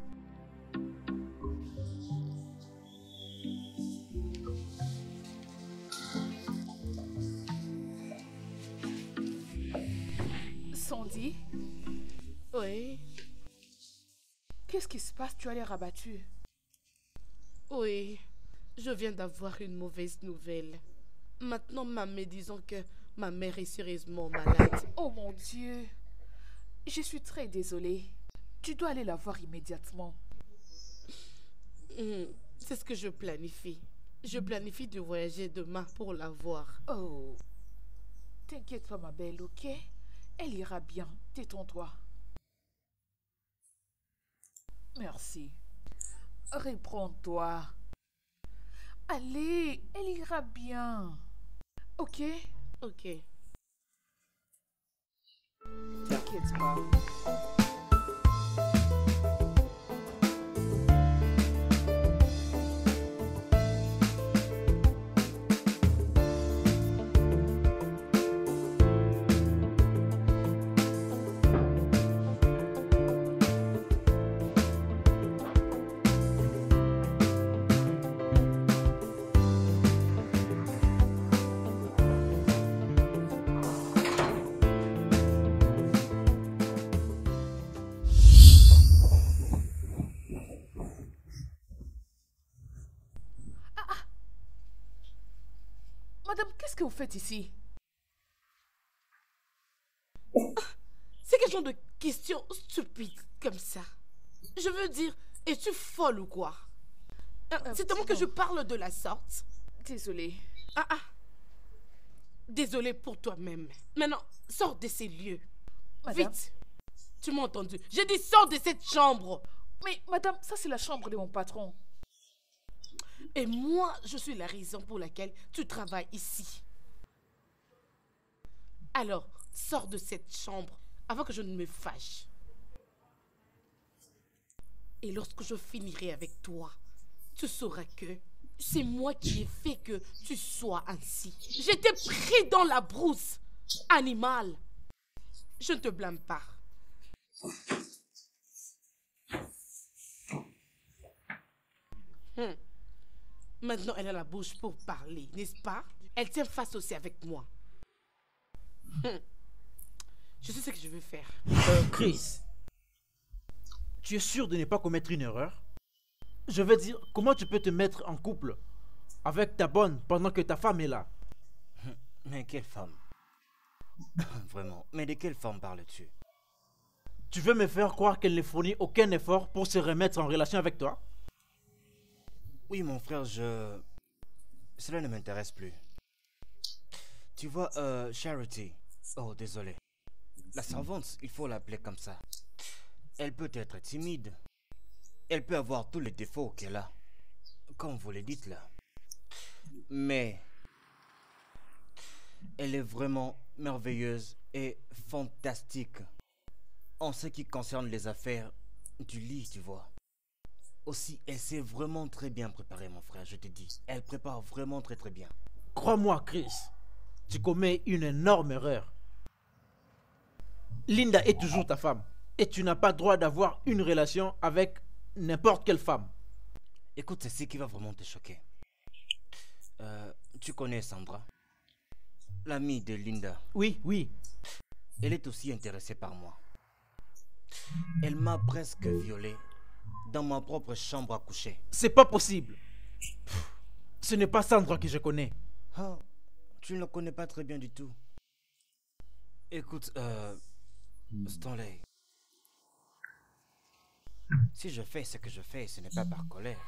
Sandy, Oui, qu'est-ce qui se passe? Tu as l'air abattue. oui, je viens d'avoir une mauvaise nouvelle. Maintenant, ma mère disant que ma mère est sérieusement malade. Oh mon Dieu. Je suis très désolée. Tu dois aller la voir immédiatement. Hmm, c'est ce que je planifie. Je planifie de voyager demain pour la voir. Oh. T'inquiète pas, ma belle, ok? Elle ira bien. Détends-toi. Merci. Reprends-toi. Allez, elle ira bien. Ok? Ok. T'inquiète pas. Madame, qu'est-ce que vous faites ici? C'est quel genre de question stupide comme ça? Je veux dire, es-tu folle ou quoi? Euh, Euh, C'est à moi que non. je parle de la sorte. Désolée. Ah ah. Désolée pour toi-même. Maintenant, sors de ces lieux. Madame. Vite. Tu m'as entendu. J'ai dit sors de cette chambre. Mais madame, ça c'est la chambre de mon patron. Et moi, je suis la raison pour laquelle tu travailles ici. Alors, sors de cette chambre avant que je ne me fâche. Et lorsque je finirai avec toi, tu sauras que c'est moi qui ai fait que tu sois ainsi. J'étais pris dans la brousse, animal. Je ne te blâme pas. Hmm. Maintenant, elle a la bouche pour parler, n'est-ce pas? Elle tient face aussi avec moi. Je sais ce que je veux faire. Euh, Chris, tu es sûr de ne pas commettre une erreur? Je veux dire, comment tu peux te mettre en couple avec ta bonne pendant que ta femme est là? Mais quelle femme? Vraiment, mais de quelle femme parles-tu? Tu veux me faire croire qu'elle ne fournit aucun effort pour se remettre en relation avec toi? Oui, mon frère, je... Cela ne m'intéresse plus. Tu vois, euh, Charity... Oh, désolé. La servante, il faut l'appeler comme ça. Elle peut être timide. Elle peut avoir tous les défauts qu'elle a. Comme vous le dites là. Mais... elle est vraiment merveilleuse et fantastique. En ce qui concerne les affaires du lit, tu vois. Aussi, elle s'est vraiment très bien préparée, mon frère, je te dis. Elle prépare vraiment très très bien. Crois-moi, Chris, tu commets une énorme erreur. Linda est toujours ta femme. Et tu n'as pas droit d'avoir une relation avec n'importe quelle femme. Écoute, c'est ce qui va vraiment te choquer. Euh, tu connais Sandra, l'amie de Linda. Oui, oui. Elle est aussi intéressée par moi. Elle m'a presque violé dans ma propre chambre à coucher. C'est pas possible. Ce n'est pas Sandra que je connais. Ah, tu ne le connais pas très bien du tout. Écoute, euh, Stanley. Si je fais ce que je fais, ce n'est pas par colère.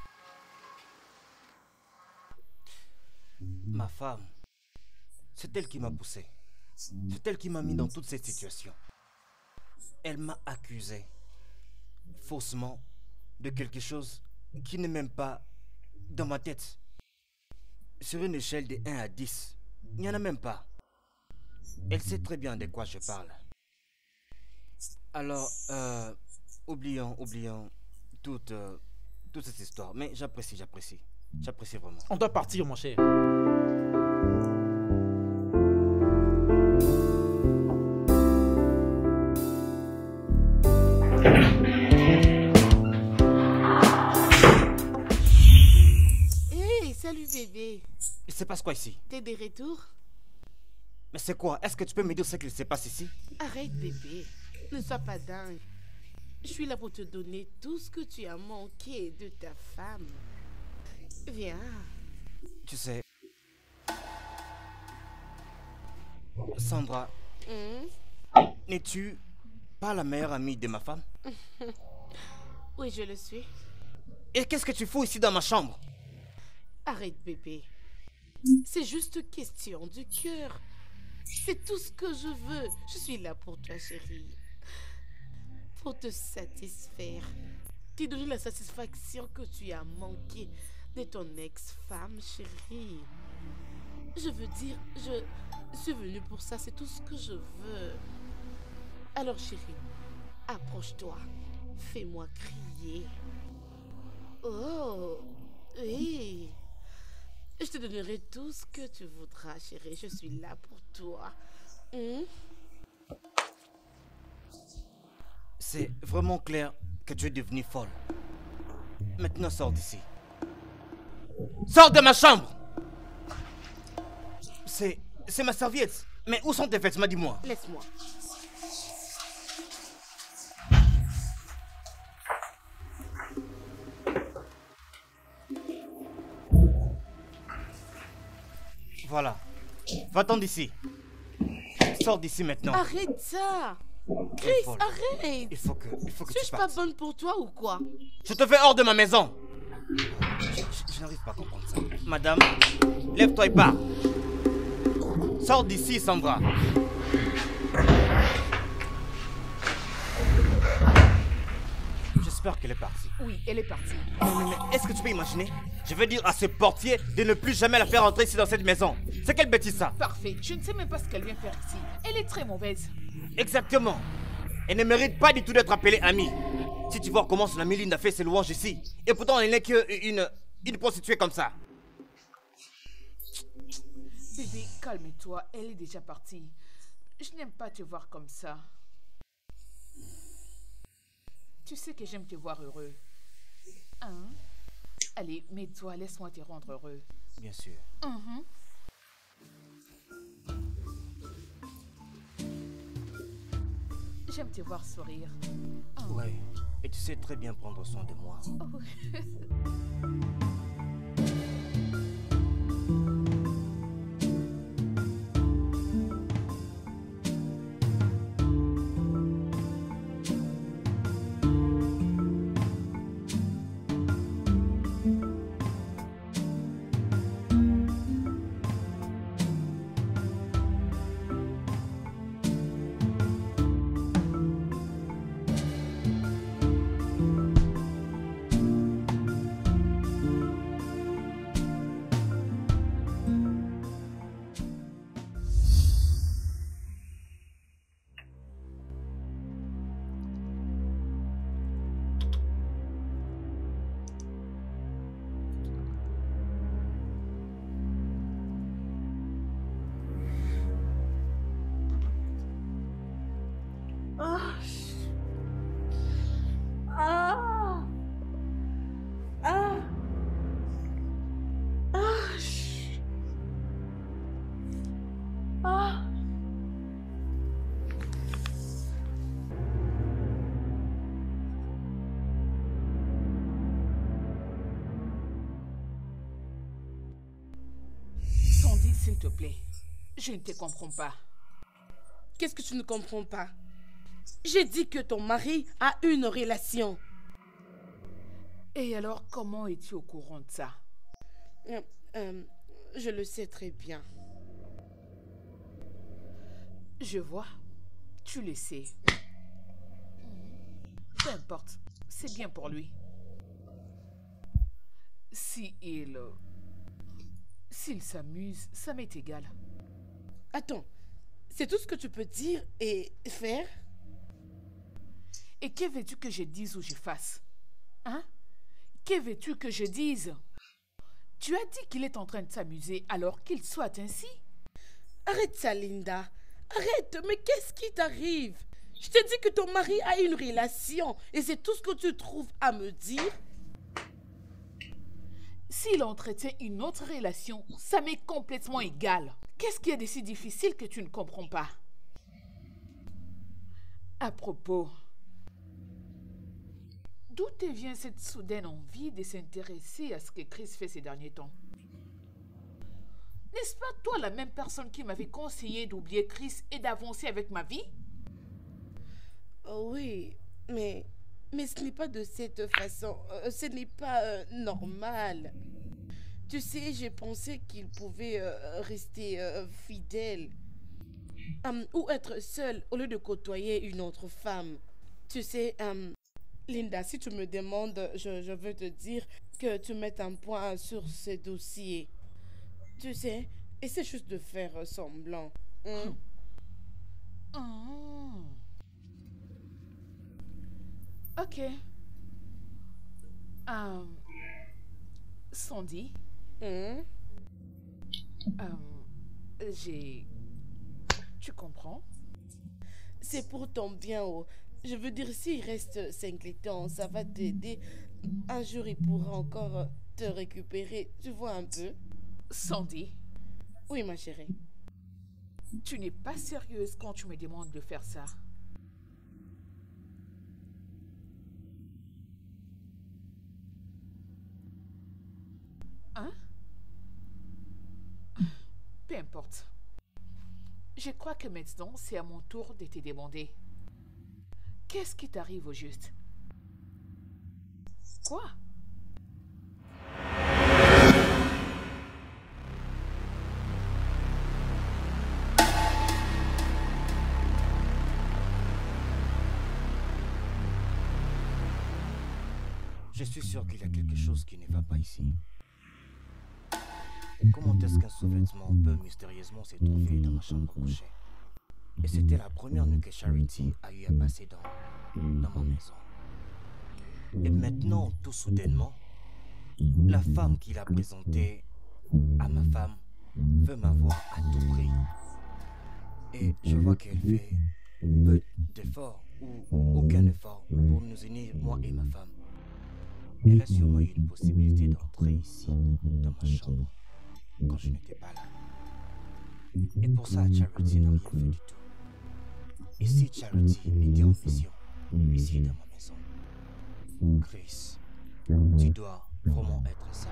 Ma femme, c'est elle qui m'a poussé. C'est elle qui m'a mis dans toute cette situation. Elle m'a accusé faussement de quelque chose qui n'est même pas dans ma tête. Sur une échelle de un à dix, il n'y en a même pas. Elle sait très bien de quoi je parle. Alors, euh, oublions, oublions toute, euh, toute cette histoire. Mais j'apprécie, j'apprécie. J'apprécie vraiment. On doit partir, mon cher. Hey, salut bébé. Il se passe quoi ici? T'es de retour? Mais c'est quoi? Est-ce que tu peux me dire ce qu'il se passe ici? Arrête bébé. Ne sois pas dingue. Je suis là pour te donner tout ce que tu as manqué de ta femme. Viens. Tu sais... Sandra, Hmm? n'es-tu pas la meilleure amie de ma femme? Oui, je le suis. Et qu'est-ce que tu fous ici dans ma chambre? Arrête bébé. C'est juste question du cœur. C'est tout ce que je veux. Je suis là pour toi, chérie. Pour te satisfaire. T'ai donné la satisfaction que tu as manqué de ton ex-femme, chérie. Je veux dire, je suis venue pour ça. C'est tout ce que je veux. Alors, chérie, approche-toi. Fais-moi crier. Oh, oui. Je te donnerai tout ce que tu voudras, chérie. Je suis là pour toi. Hmm? C'est vraiment clair que tu es devenue folle. Maintenant, sors d'ici. Sors de ma chambre! C'est... c'est ma serviette. Mais où sont tes vêtements, dis-moi? Laisse-moi. Voilà. Va-t'en d'ici. Sors d'ici maintenant. Arrête ça. Chris, folle. arrête. Il faut que, il faut que Suis-je tu pas partes. bonne pour toi ou quoi? Je te fais hors de ma maison. Je, je- je n'arrive pas à comprendre ça. Madame, lève-toi et pars. Sors d'ici, Sandra. J'espère qu'elle est partie. Oui, elle est partie. Mais, mais, mais, est-ce que tu peux imaginer? Je vais dire à ce portier de ne plus jamais la faire entrer ici dans cette maison. C'est quelle bêtise ça? Parfait. Je ne sais même pas ce qu'elle vient faire ici. Elle est très mauvaise. Exactement. Elle ne mérite pas du tout d'être appelée amie. Si tu vois comment son amie Linda fait ses louanges ici. Et pourtant elle n'est qu'une une prostituée comme ça. Bébé, calme-toi. Elle est déjà partie. Je n'aime pas te voir comme ça. Tu sais que j'aime te voir heureux. Hein? Allez, mets-toi, laisse-moi te rendre heureux. Bien sûr. Mhm. J'aime te voir sourire. Oh. Ouais, et tu sais très bien prendre soin de moi. Oh. S'il te plaît, je ne te comprends pas. Qu'est-ce que tu ne comprends pas? J'ai dit que ton mari a une relation. Et alors, comment es-tu au courant de ça? euh, euh, Je le sais très bien. Je vois. Tu le sais. Peu importe. C'est bien pour lui. Si il... S'il s'amuse, ça m'est égal. Attends, c'est tout ce que tu peux dire et faire? Et que veux-tu que je dise ou je fasse? Hein? Que veux-tu que je dise? Tu as dit qu'il est en train de s'amuser, alors qu'il soit ainsi. Arrête ça, Linda. Arrête, mais qu'est-ce qui t'arrive? Je t'ai dit que ton mari a une relation et c'est tout ce que tu trouves à me dire? S'il entretient une autre relation, ça m'est complètement égal. Qu'est-ce qui est de si difficile que tu ne comprends pas? À propos, d'où te vient cette soudaine envie de s'intéresser à ce que Chris fait ces derniers temps? N'est-ce pas toi la même personne qui m'avait conseillé d'oublier Chris et d'avancer avec ma vie? Oh oui, mais... Mais ce n'est pas de cette façon. Euh, ce n'est pas euh, normal. Tu sais, j'ai pensé qu'il pouvait euh, rester euh, fidèle. Um, ou être seul au lieu de côtoyer une autre femme. Tu sais, um, Linda, si tu me demandes, je, je veux te dire que tu mettes un point sur ce dossier. Tu sais, essaie juste de faire semblant. Hein? Oh. Ok. Um, Sandy. Hein? Um, j'ai... Tu comprends? C'est pour ton bien. Oh. Je veux dire, s'il reste singleton, ça va t'aider. Un jour, il pourra encore te récupérer. Tu vois un peu? Sandy. Oui, ma chérie. Tu n'es pas sérieuse quand tu me demandes de faire ça. Hein? Peu importe. Je crois que maintenant, c'est à mon tour de te demander. Qu'est-ce qui t'arrive au juste? Quoi? Je suis sûr qu'il y a quelque chose qui ne va pas ici. Comment est-ce qu'un sous-vêtement peut mystérieusement se trouver dans ma chambre à coucher? Et c'était la première nuit que Charity a eu à passer dans, dans ma maison. Et maintenant, tout soudainement, la femme qu'il a présentée à ma femme veut m'avoir à tout prix. Et je vois qu'elle fait peu d'efforts ou aucun effort pour nous unir, moi et ma femme. Elle a sûrement eu une possibilité d'entrer ici, dans ma chambre, quand je n'étais pas là. Et pour ça, Charity n'a rien fait du tout. Ici, Charity était en mission, ici dans ma maison. Chris, tu dois vraiment être sage.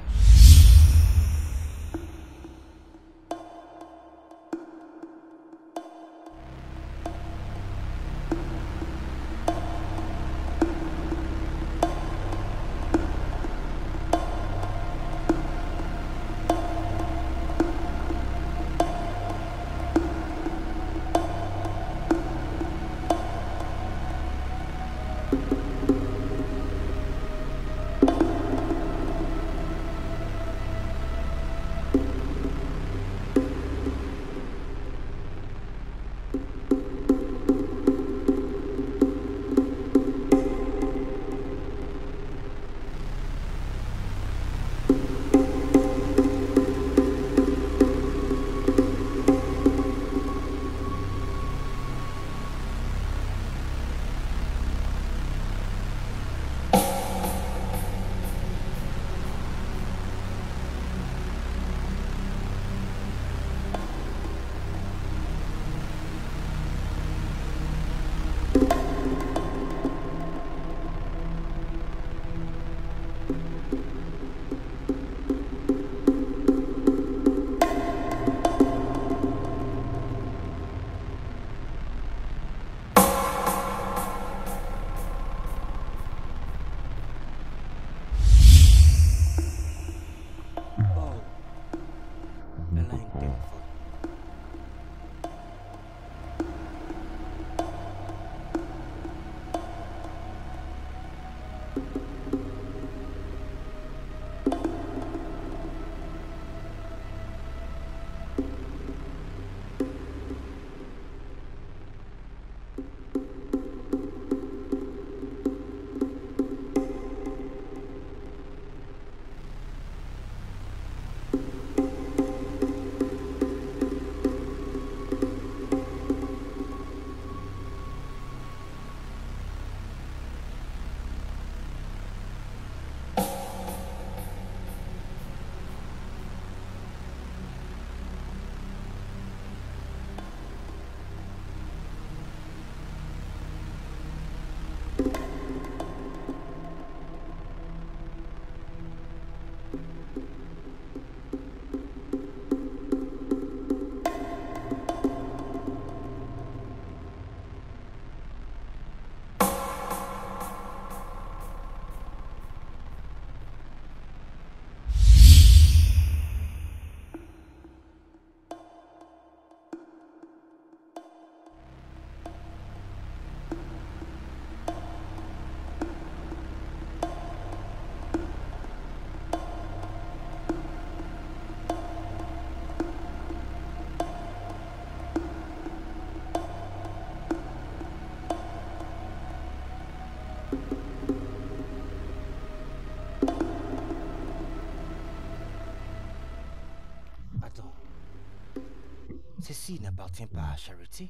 Ceci n'appartient pas à Charity.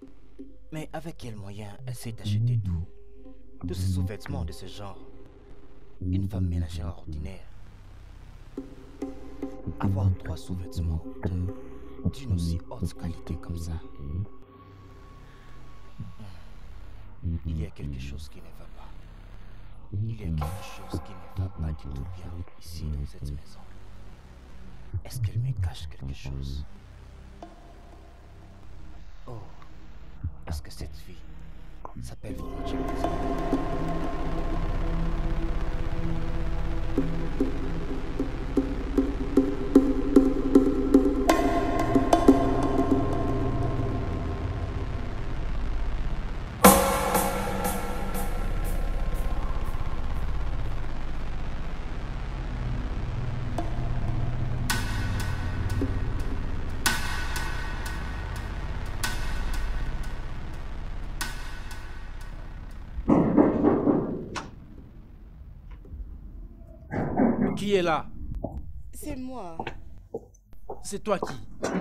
Mais avec quels moyens elle s'est acheté tout? Tous ces sous-vêtements de ce genre. Une femme ménagère ordinaire. Avoir trois sous-vêtements d'une aussi haute qualité comme ça. Il y a quelque chose qui ne va pas. Il y a quelque chose qui ne va pas du tout bien ici dans cette maison. Est-ce qu'elle me cache quelque chose? Oh, est-ce que cette fille s'appelle vraiment Charity? Qui est là? C'est moi. C'est toi qui?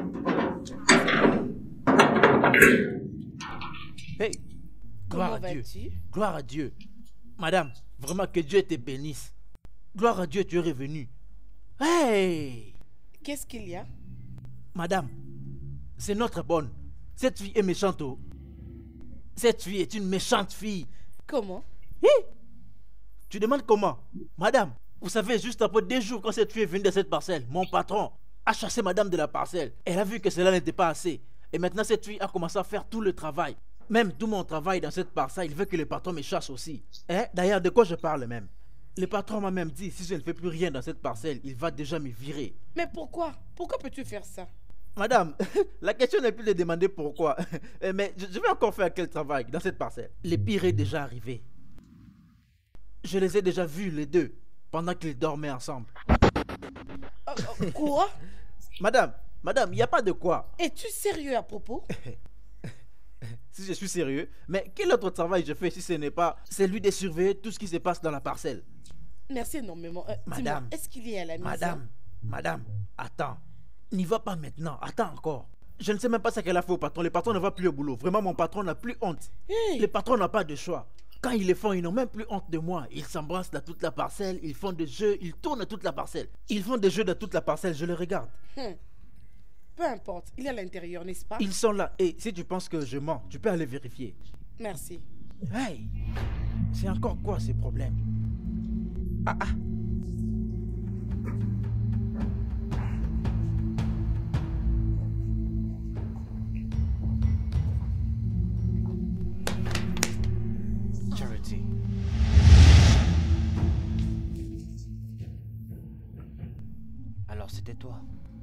Hey, gloire Comment à Dieu. vas-tu? Gloire à Dieu. Madame, vraiment que Dieu te bénisse. Gloire à Dieu, tu es revenue. Hey! Qu'est-ce qu'il y a? Madame, c'est notre bonne. Cette fille est méchante. Oh. Cette fille est une méchante fille. Comment? Hi! Tu demandes comment? Madame, vous savez, juste après deux jours, quand cette fille est venue de cette parcelle, mon patron a chassé madame de la parcelle. Elle a vu que cela n'était pas assez. Et maintenant, cette fille a commencé à faire tout le travail. Même tout mon travail dans cette parcelle, il veut que le patron me chasse aussi. Hein? D'ailleurs, de quoi je parle même? Le patron m'a même dit, si je ne fais plus rien dans cette parcelle, il va déjà me virer. Mais pourquoi? Pourquoi peux-tu faire ça? Madame, la question n'est plus de demander pourquoi. Mais je vais encore faire quel travail dans cette parcelle? Le pire est déjà arrivé. Je les ai déjà vus, les deux, pendant qu'ils dormaient ensemble. Euh, euh, quoi? Madame, madame, il n'y a pas de quoi. Es-tu sérieux à propos? Si je suis sérieux, mais quel autre travail je fais si ce n'est pas celui de surveiller tout ce qui se passe dans la parcelle? Merci énormément. Euh, Madame, est-ce qu'il est à la maison? Madame, madame, attends. N'y va pas maintenant, attends encore. Je ne sais même pas ce qu'elle a fait au patron. Le patron ne va plus au boulot. Vraiment, mon patron n'a plus honte. Hey. Le patron n'a pas de choix. Quand ils le font, ils n'ont même plus honte de moi. Ils s'embrassent dans toute la parcelle, ils font des jeux, ils tournent toute la parcelle. Ils font des jeux dans toute la parcelle, je les regarde. Hmm. Peu importe, il est à l'intérieur, n'est-ce pas? Ils sont là. Et si tu penses que je mens, tu peux aller vérifier. Merci. Hey, c'est encore quoi ces problèmes? Ah ah. Charity. Alors c'était toi.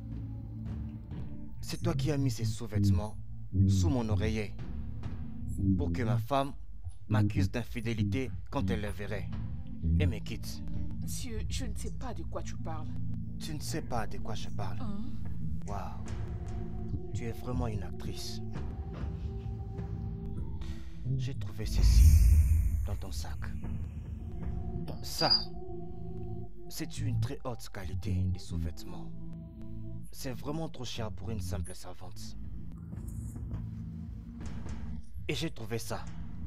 C'est toi qui as mis ces sous-vêtements sous mon oreiller pour que ma femme m'accuse d'infidélité quand elle le verrait et me quitte. Monsieur, je ne sais pas de quoi tu parles. Tu ne sais pas de quoi je parle. Hein? Waouh, tu es vraiment une actrice. J'ai trouvé ceci dans ton sac. Ça, c'est une très haute qualité de sous-vêtements. C'est vraiment trop cher pour une simple servante. Et j'ai trouvé ça.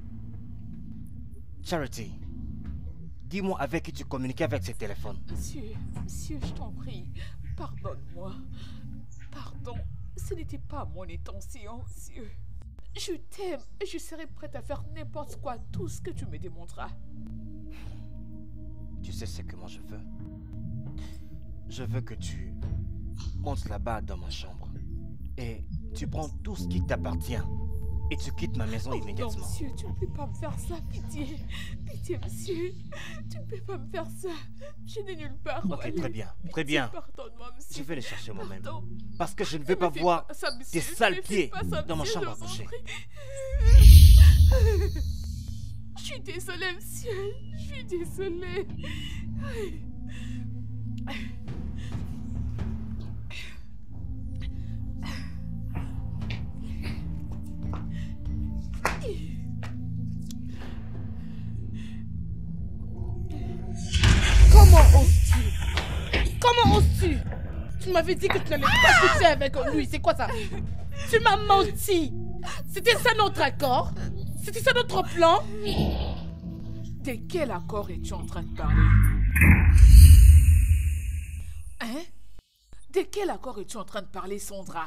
Charity, dis-moi avec qui tu communiquais avec ce téléphone. Monsieur, monsieur, je t'en prie, pardonne-moi. Pardon, ce n'était pas mon intention, monsieur. Je t'aime et je serai prête à faire n'importe quoi, tout ce que tu me demanderas. Tu sais ce que moi je veux? Je veux que tu montes là-bas dans ma chambre et tu prends tout ce qui t'appartient et tu quittes ma maison Oh immédiatement. non, monsieur, tu ne peux pas me faire ça, pitié. Pitié, monsieur. Tu ne peux pas me faire ça. Je n'ai nulle part. Ok, Allez. très bien, très Pitié, bien. pardonne-moi, monsieur. Je vais les chercher moi-même. Pardon. Parce que je ne Ne veux me pas fais voir pas ça, monsieur. tes Ne sales me fais pieds pas ça, dans ma monsieur, chambre à je vous en coucher. prie. Je suis désolée, monsieur. Je suis désolée. Comment oses-tu? Comment oses-tu? Tu m'avais dit que tu n'allais pas coucher avec lui, c'est quoi ça? Tu m'as menti. C'était ça notre accord? C'était ça notre plan? De quel accord es-tu en train de parler? Hein? De quel accord es-tu en train de parler, Sandra?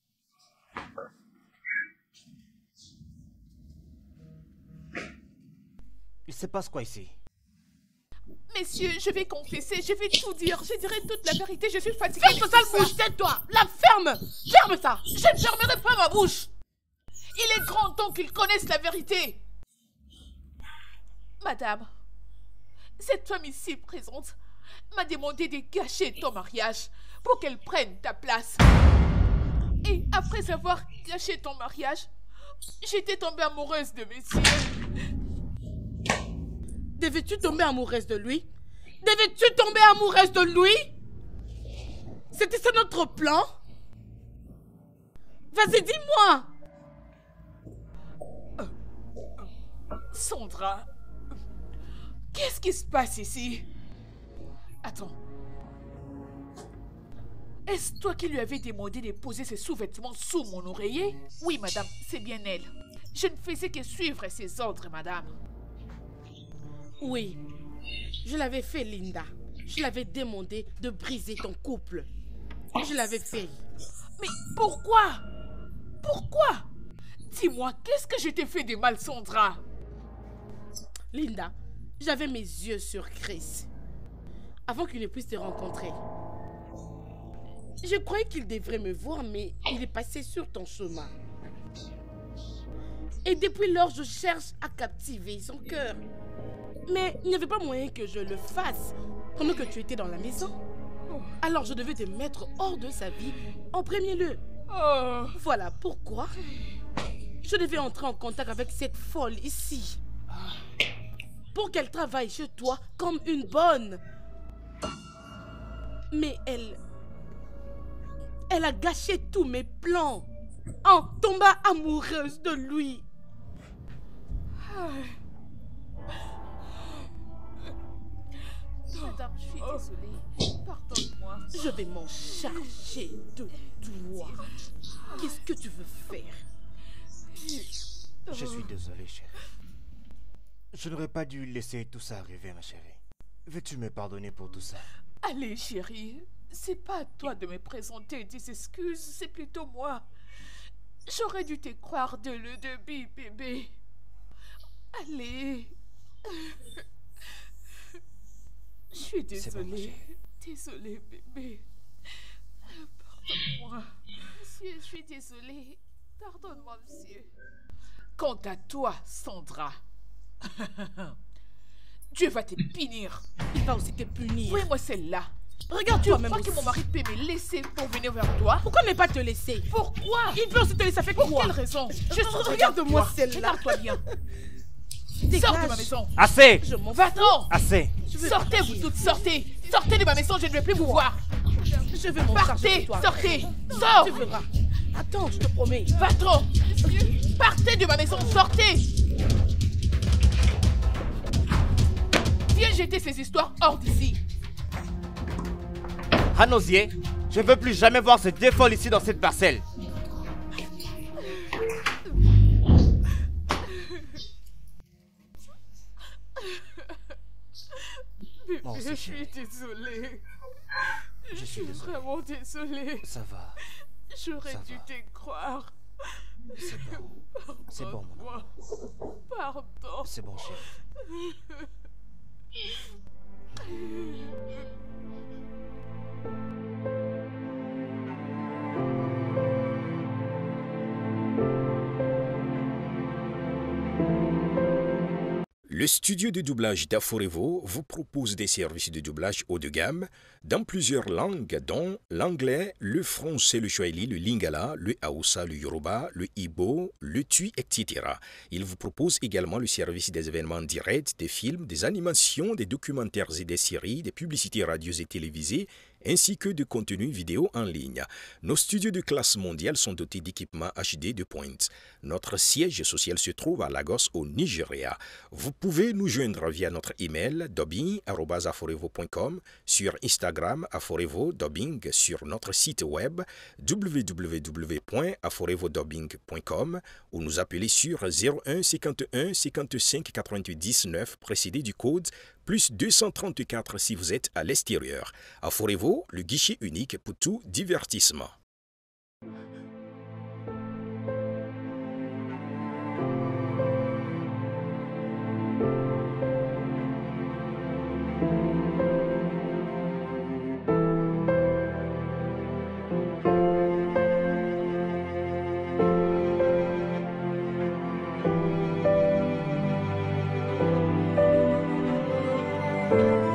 Il se passe quoi ici? Messieurs, je vais confesser, je vais tout dire, je dirai toute la vérité, je suis fatiguée. Ferme ta sale bouche, tais-toi! La ferme! Ferme ça! Je ne fermerai pas ma bouche. Il est grand temps qu'ils connaissent la vérité. Madame, cette femme ici présente m'a demandé de gâcher ton mariage pour qu'elle prenne ta place. Et après avoir gâché ton mariage, j'étais tombée amoureuse de monsieur. Devais-tu tomber amoureuse de lui? Devais-tu tomber amoureuse de lui? C'était ça notre plan? Vas-y, dis-moi! Sandra, qu'est-ce qui se passe ici? Attends. Est-ce toi qui lui avais demandé de poser ses sous-vêtements sous mon oreiller? Oui, madame, c'est bien elle. Je ne faisais que suivre ses ordres, madame. Oui, je l'avais fait, Linda. Je l'avais demandé de briser ton couple. Je l'avais fait. Mais pourquoi? Pourquoi? Dis-moi Qu'est-ce que je t'ai fait de mal, Sandra? Linda, j'avais mes yeux sur Chris. Avant qu'il ne puisse te rencontrer. Je croyais qu'il devrait me voir, mais il est passé sur ton chemin. Et depuis lors, je cherche à captiver son cœur. Mais il n'y avait pas moyen que je le fasse pendant que tu étais dans la maison. Alors je devais te mettre hors de sa vie en premier lieu. Oh. Voilà pourquoi je devais entrer en contact avec cette folle ici. Pour qu'elle travaille chez toi comme une bonne. Mais elle... Elle a gâché tous mes plans en tombant amoureuse de lui. Madame, je suis désolée. Pardonne-moi. Je vais m'en charger de toi. Qu'est-ce que tu veux faire? Je suis désolé, chérie. Je n'aurais pas dû laisser tout ça arriver, ma chérie. Veux-tu me pardonner pour tout ça? Allez, chérie. C'est pas à toi de me présenter des excuses, c'est plutôt moi. J'aurais dû te croire dès le début, bébé. Allez. Je suis désolée. Bon, désolée, bébé. Pardonne-moi. Monsieur, je suis désolée. Pardonne-moi, monsieur. Quant à toi, Sandra, Dieu va te punir. Il va aussi te punir. Oui, moi, celle-là. Regarde, tu toi-même crois que aussi. mon mari peut me laisser pour venir vers toi? Pourquoi ne pas te laisser? Pourquoi? Il peut aussi te laisser avec Pour quoi? quelle raison? Je Regarde-moi celle-là. Regarde-toi bien. Dégage. Sors de ma maison. Assez! Je m'en Va-t'en. Assez! Sortez, vous toutes, sortez. Sortez de ma maison, je ne veux plus vous voir. Je vais m'en charger de Partez, toi. sortez. Sors. Tu verras. Attends, je te promets. Va-t'en. Partez de ma maison, sortez. Viens jeter ces histoires hors d'ici. Hanosier, je ne veux plus jamais voir ce défaut ici dans cette parcelle. Bon, je c'est suis chérie. désolée. Je suis désolé. Vraiment désolée. Ça va. J'aurais Ça dû va. te croire. C'est bon. C'est bon, mon amour. Pardon. C'est bon, chérie. Le studio de doublage d'Aforevo vous propose des services de doublage haut de gamme dans plusieurs langues, dont l'anglais, le français, le swahili, le lingala, le haoussa, le yoruba, le igbo, le tui, et cetera. Il vous propose également le service des événements directs, des films, des animations, des documentaires et des séries, des publicités radios et télévisées, ainsi que de contenus vidéo en ligne. Nos studios de classe mondiale sont dotés d'équipements H D de pointe. Notre siège social se trouve à Lagos, au Nigeria. Vous pouvez nous joindre via notre email dubbing arobase aforevo point com, sur Instagram aforevo dubbing, sur notre site web w w w point aforevo dubbing point com ou nous appeler sur zéro un cinquante et un cinquante-cinq quatre-vingt-dix neuf précédé du code plus deux cent trente-quatre si vous êtes à l'extérieur. Aforevo, le guichet unique pour tout divertissement. Thank you.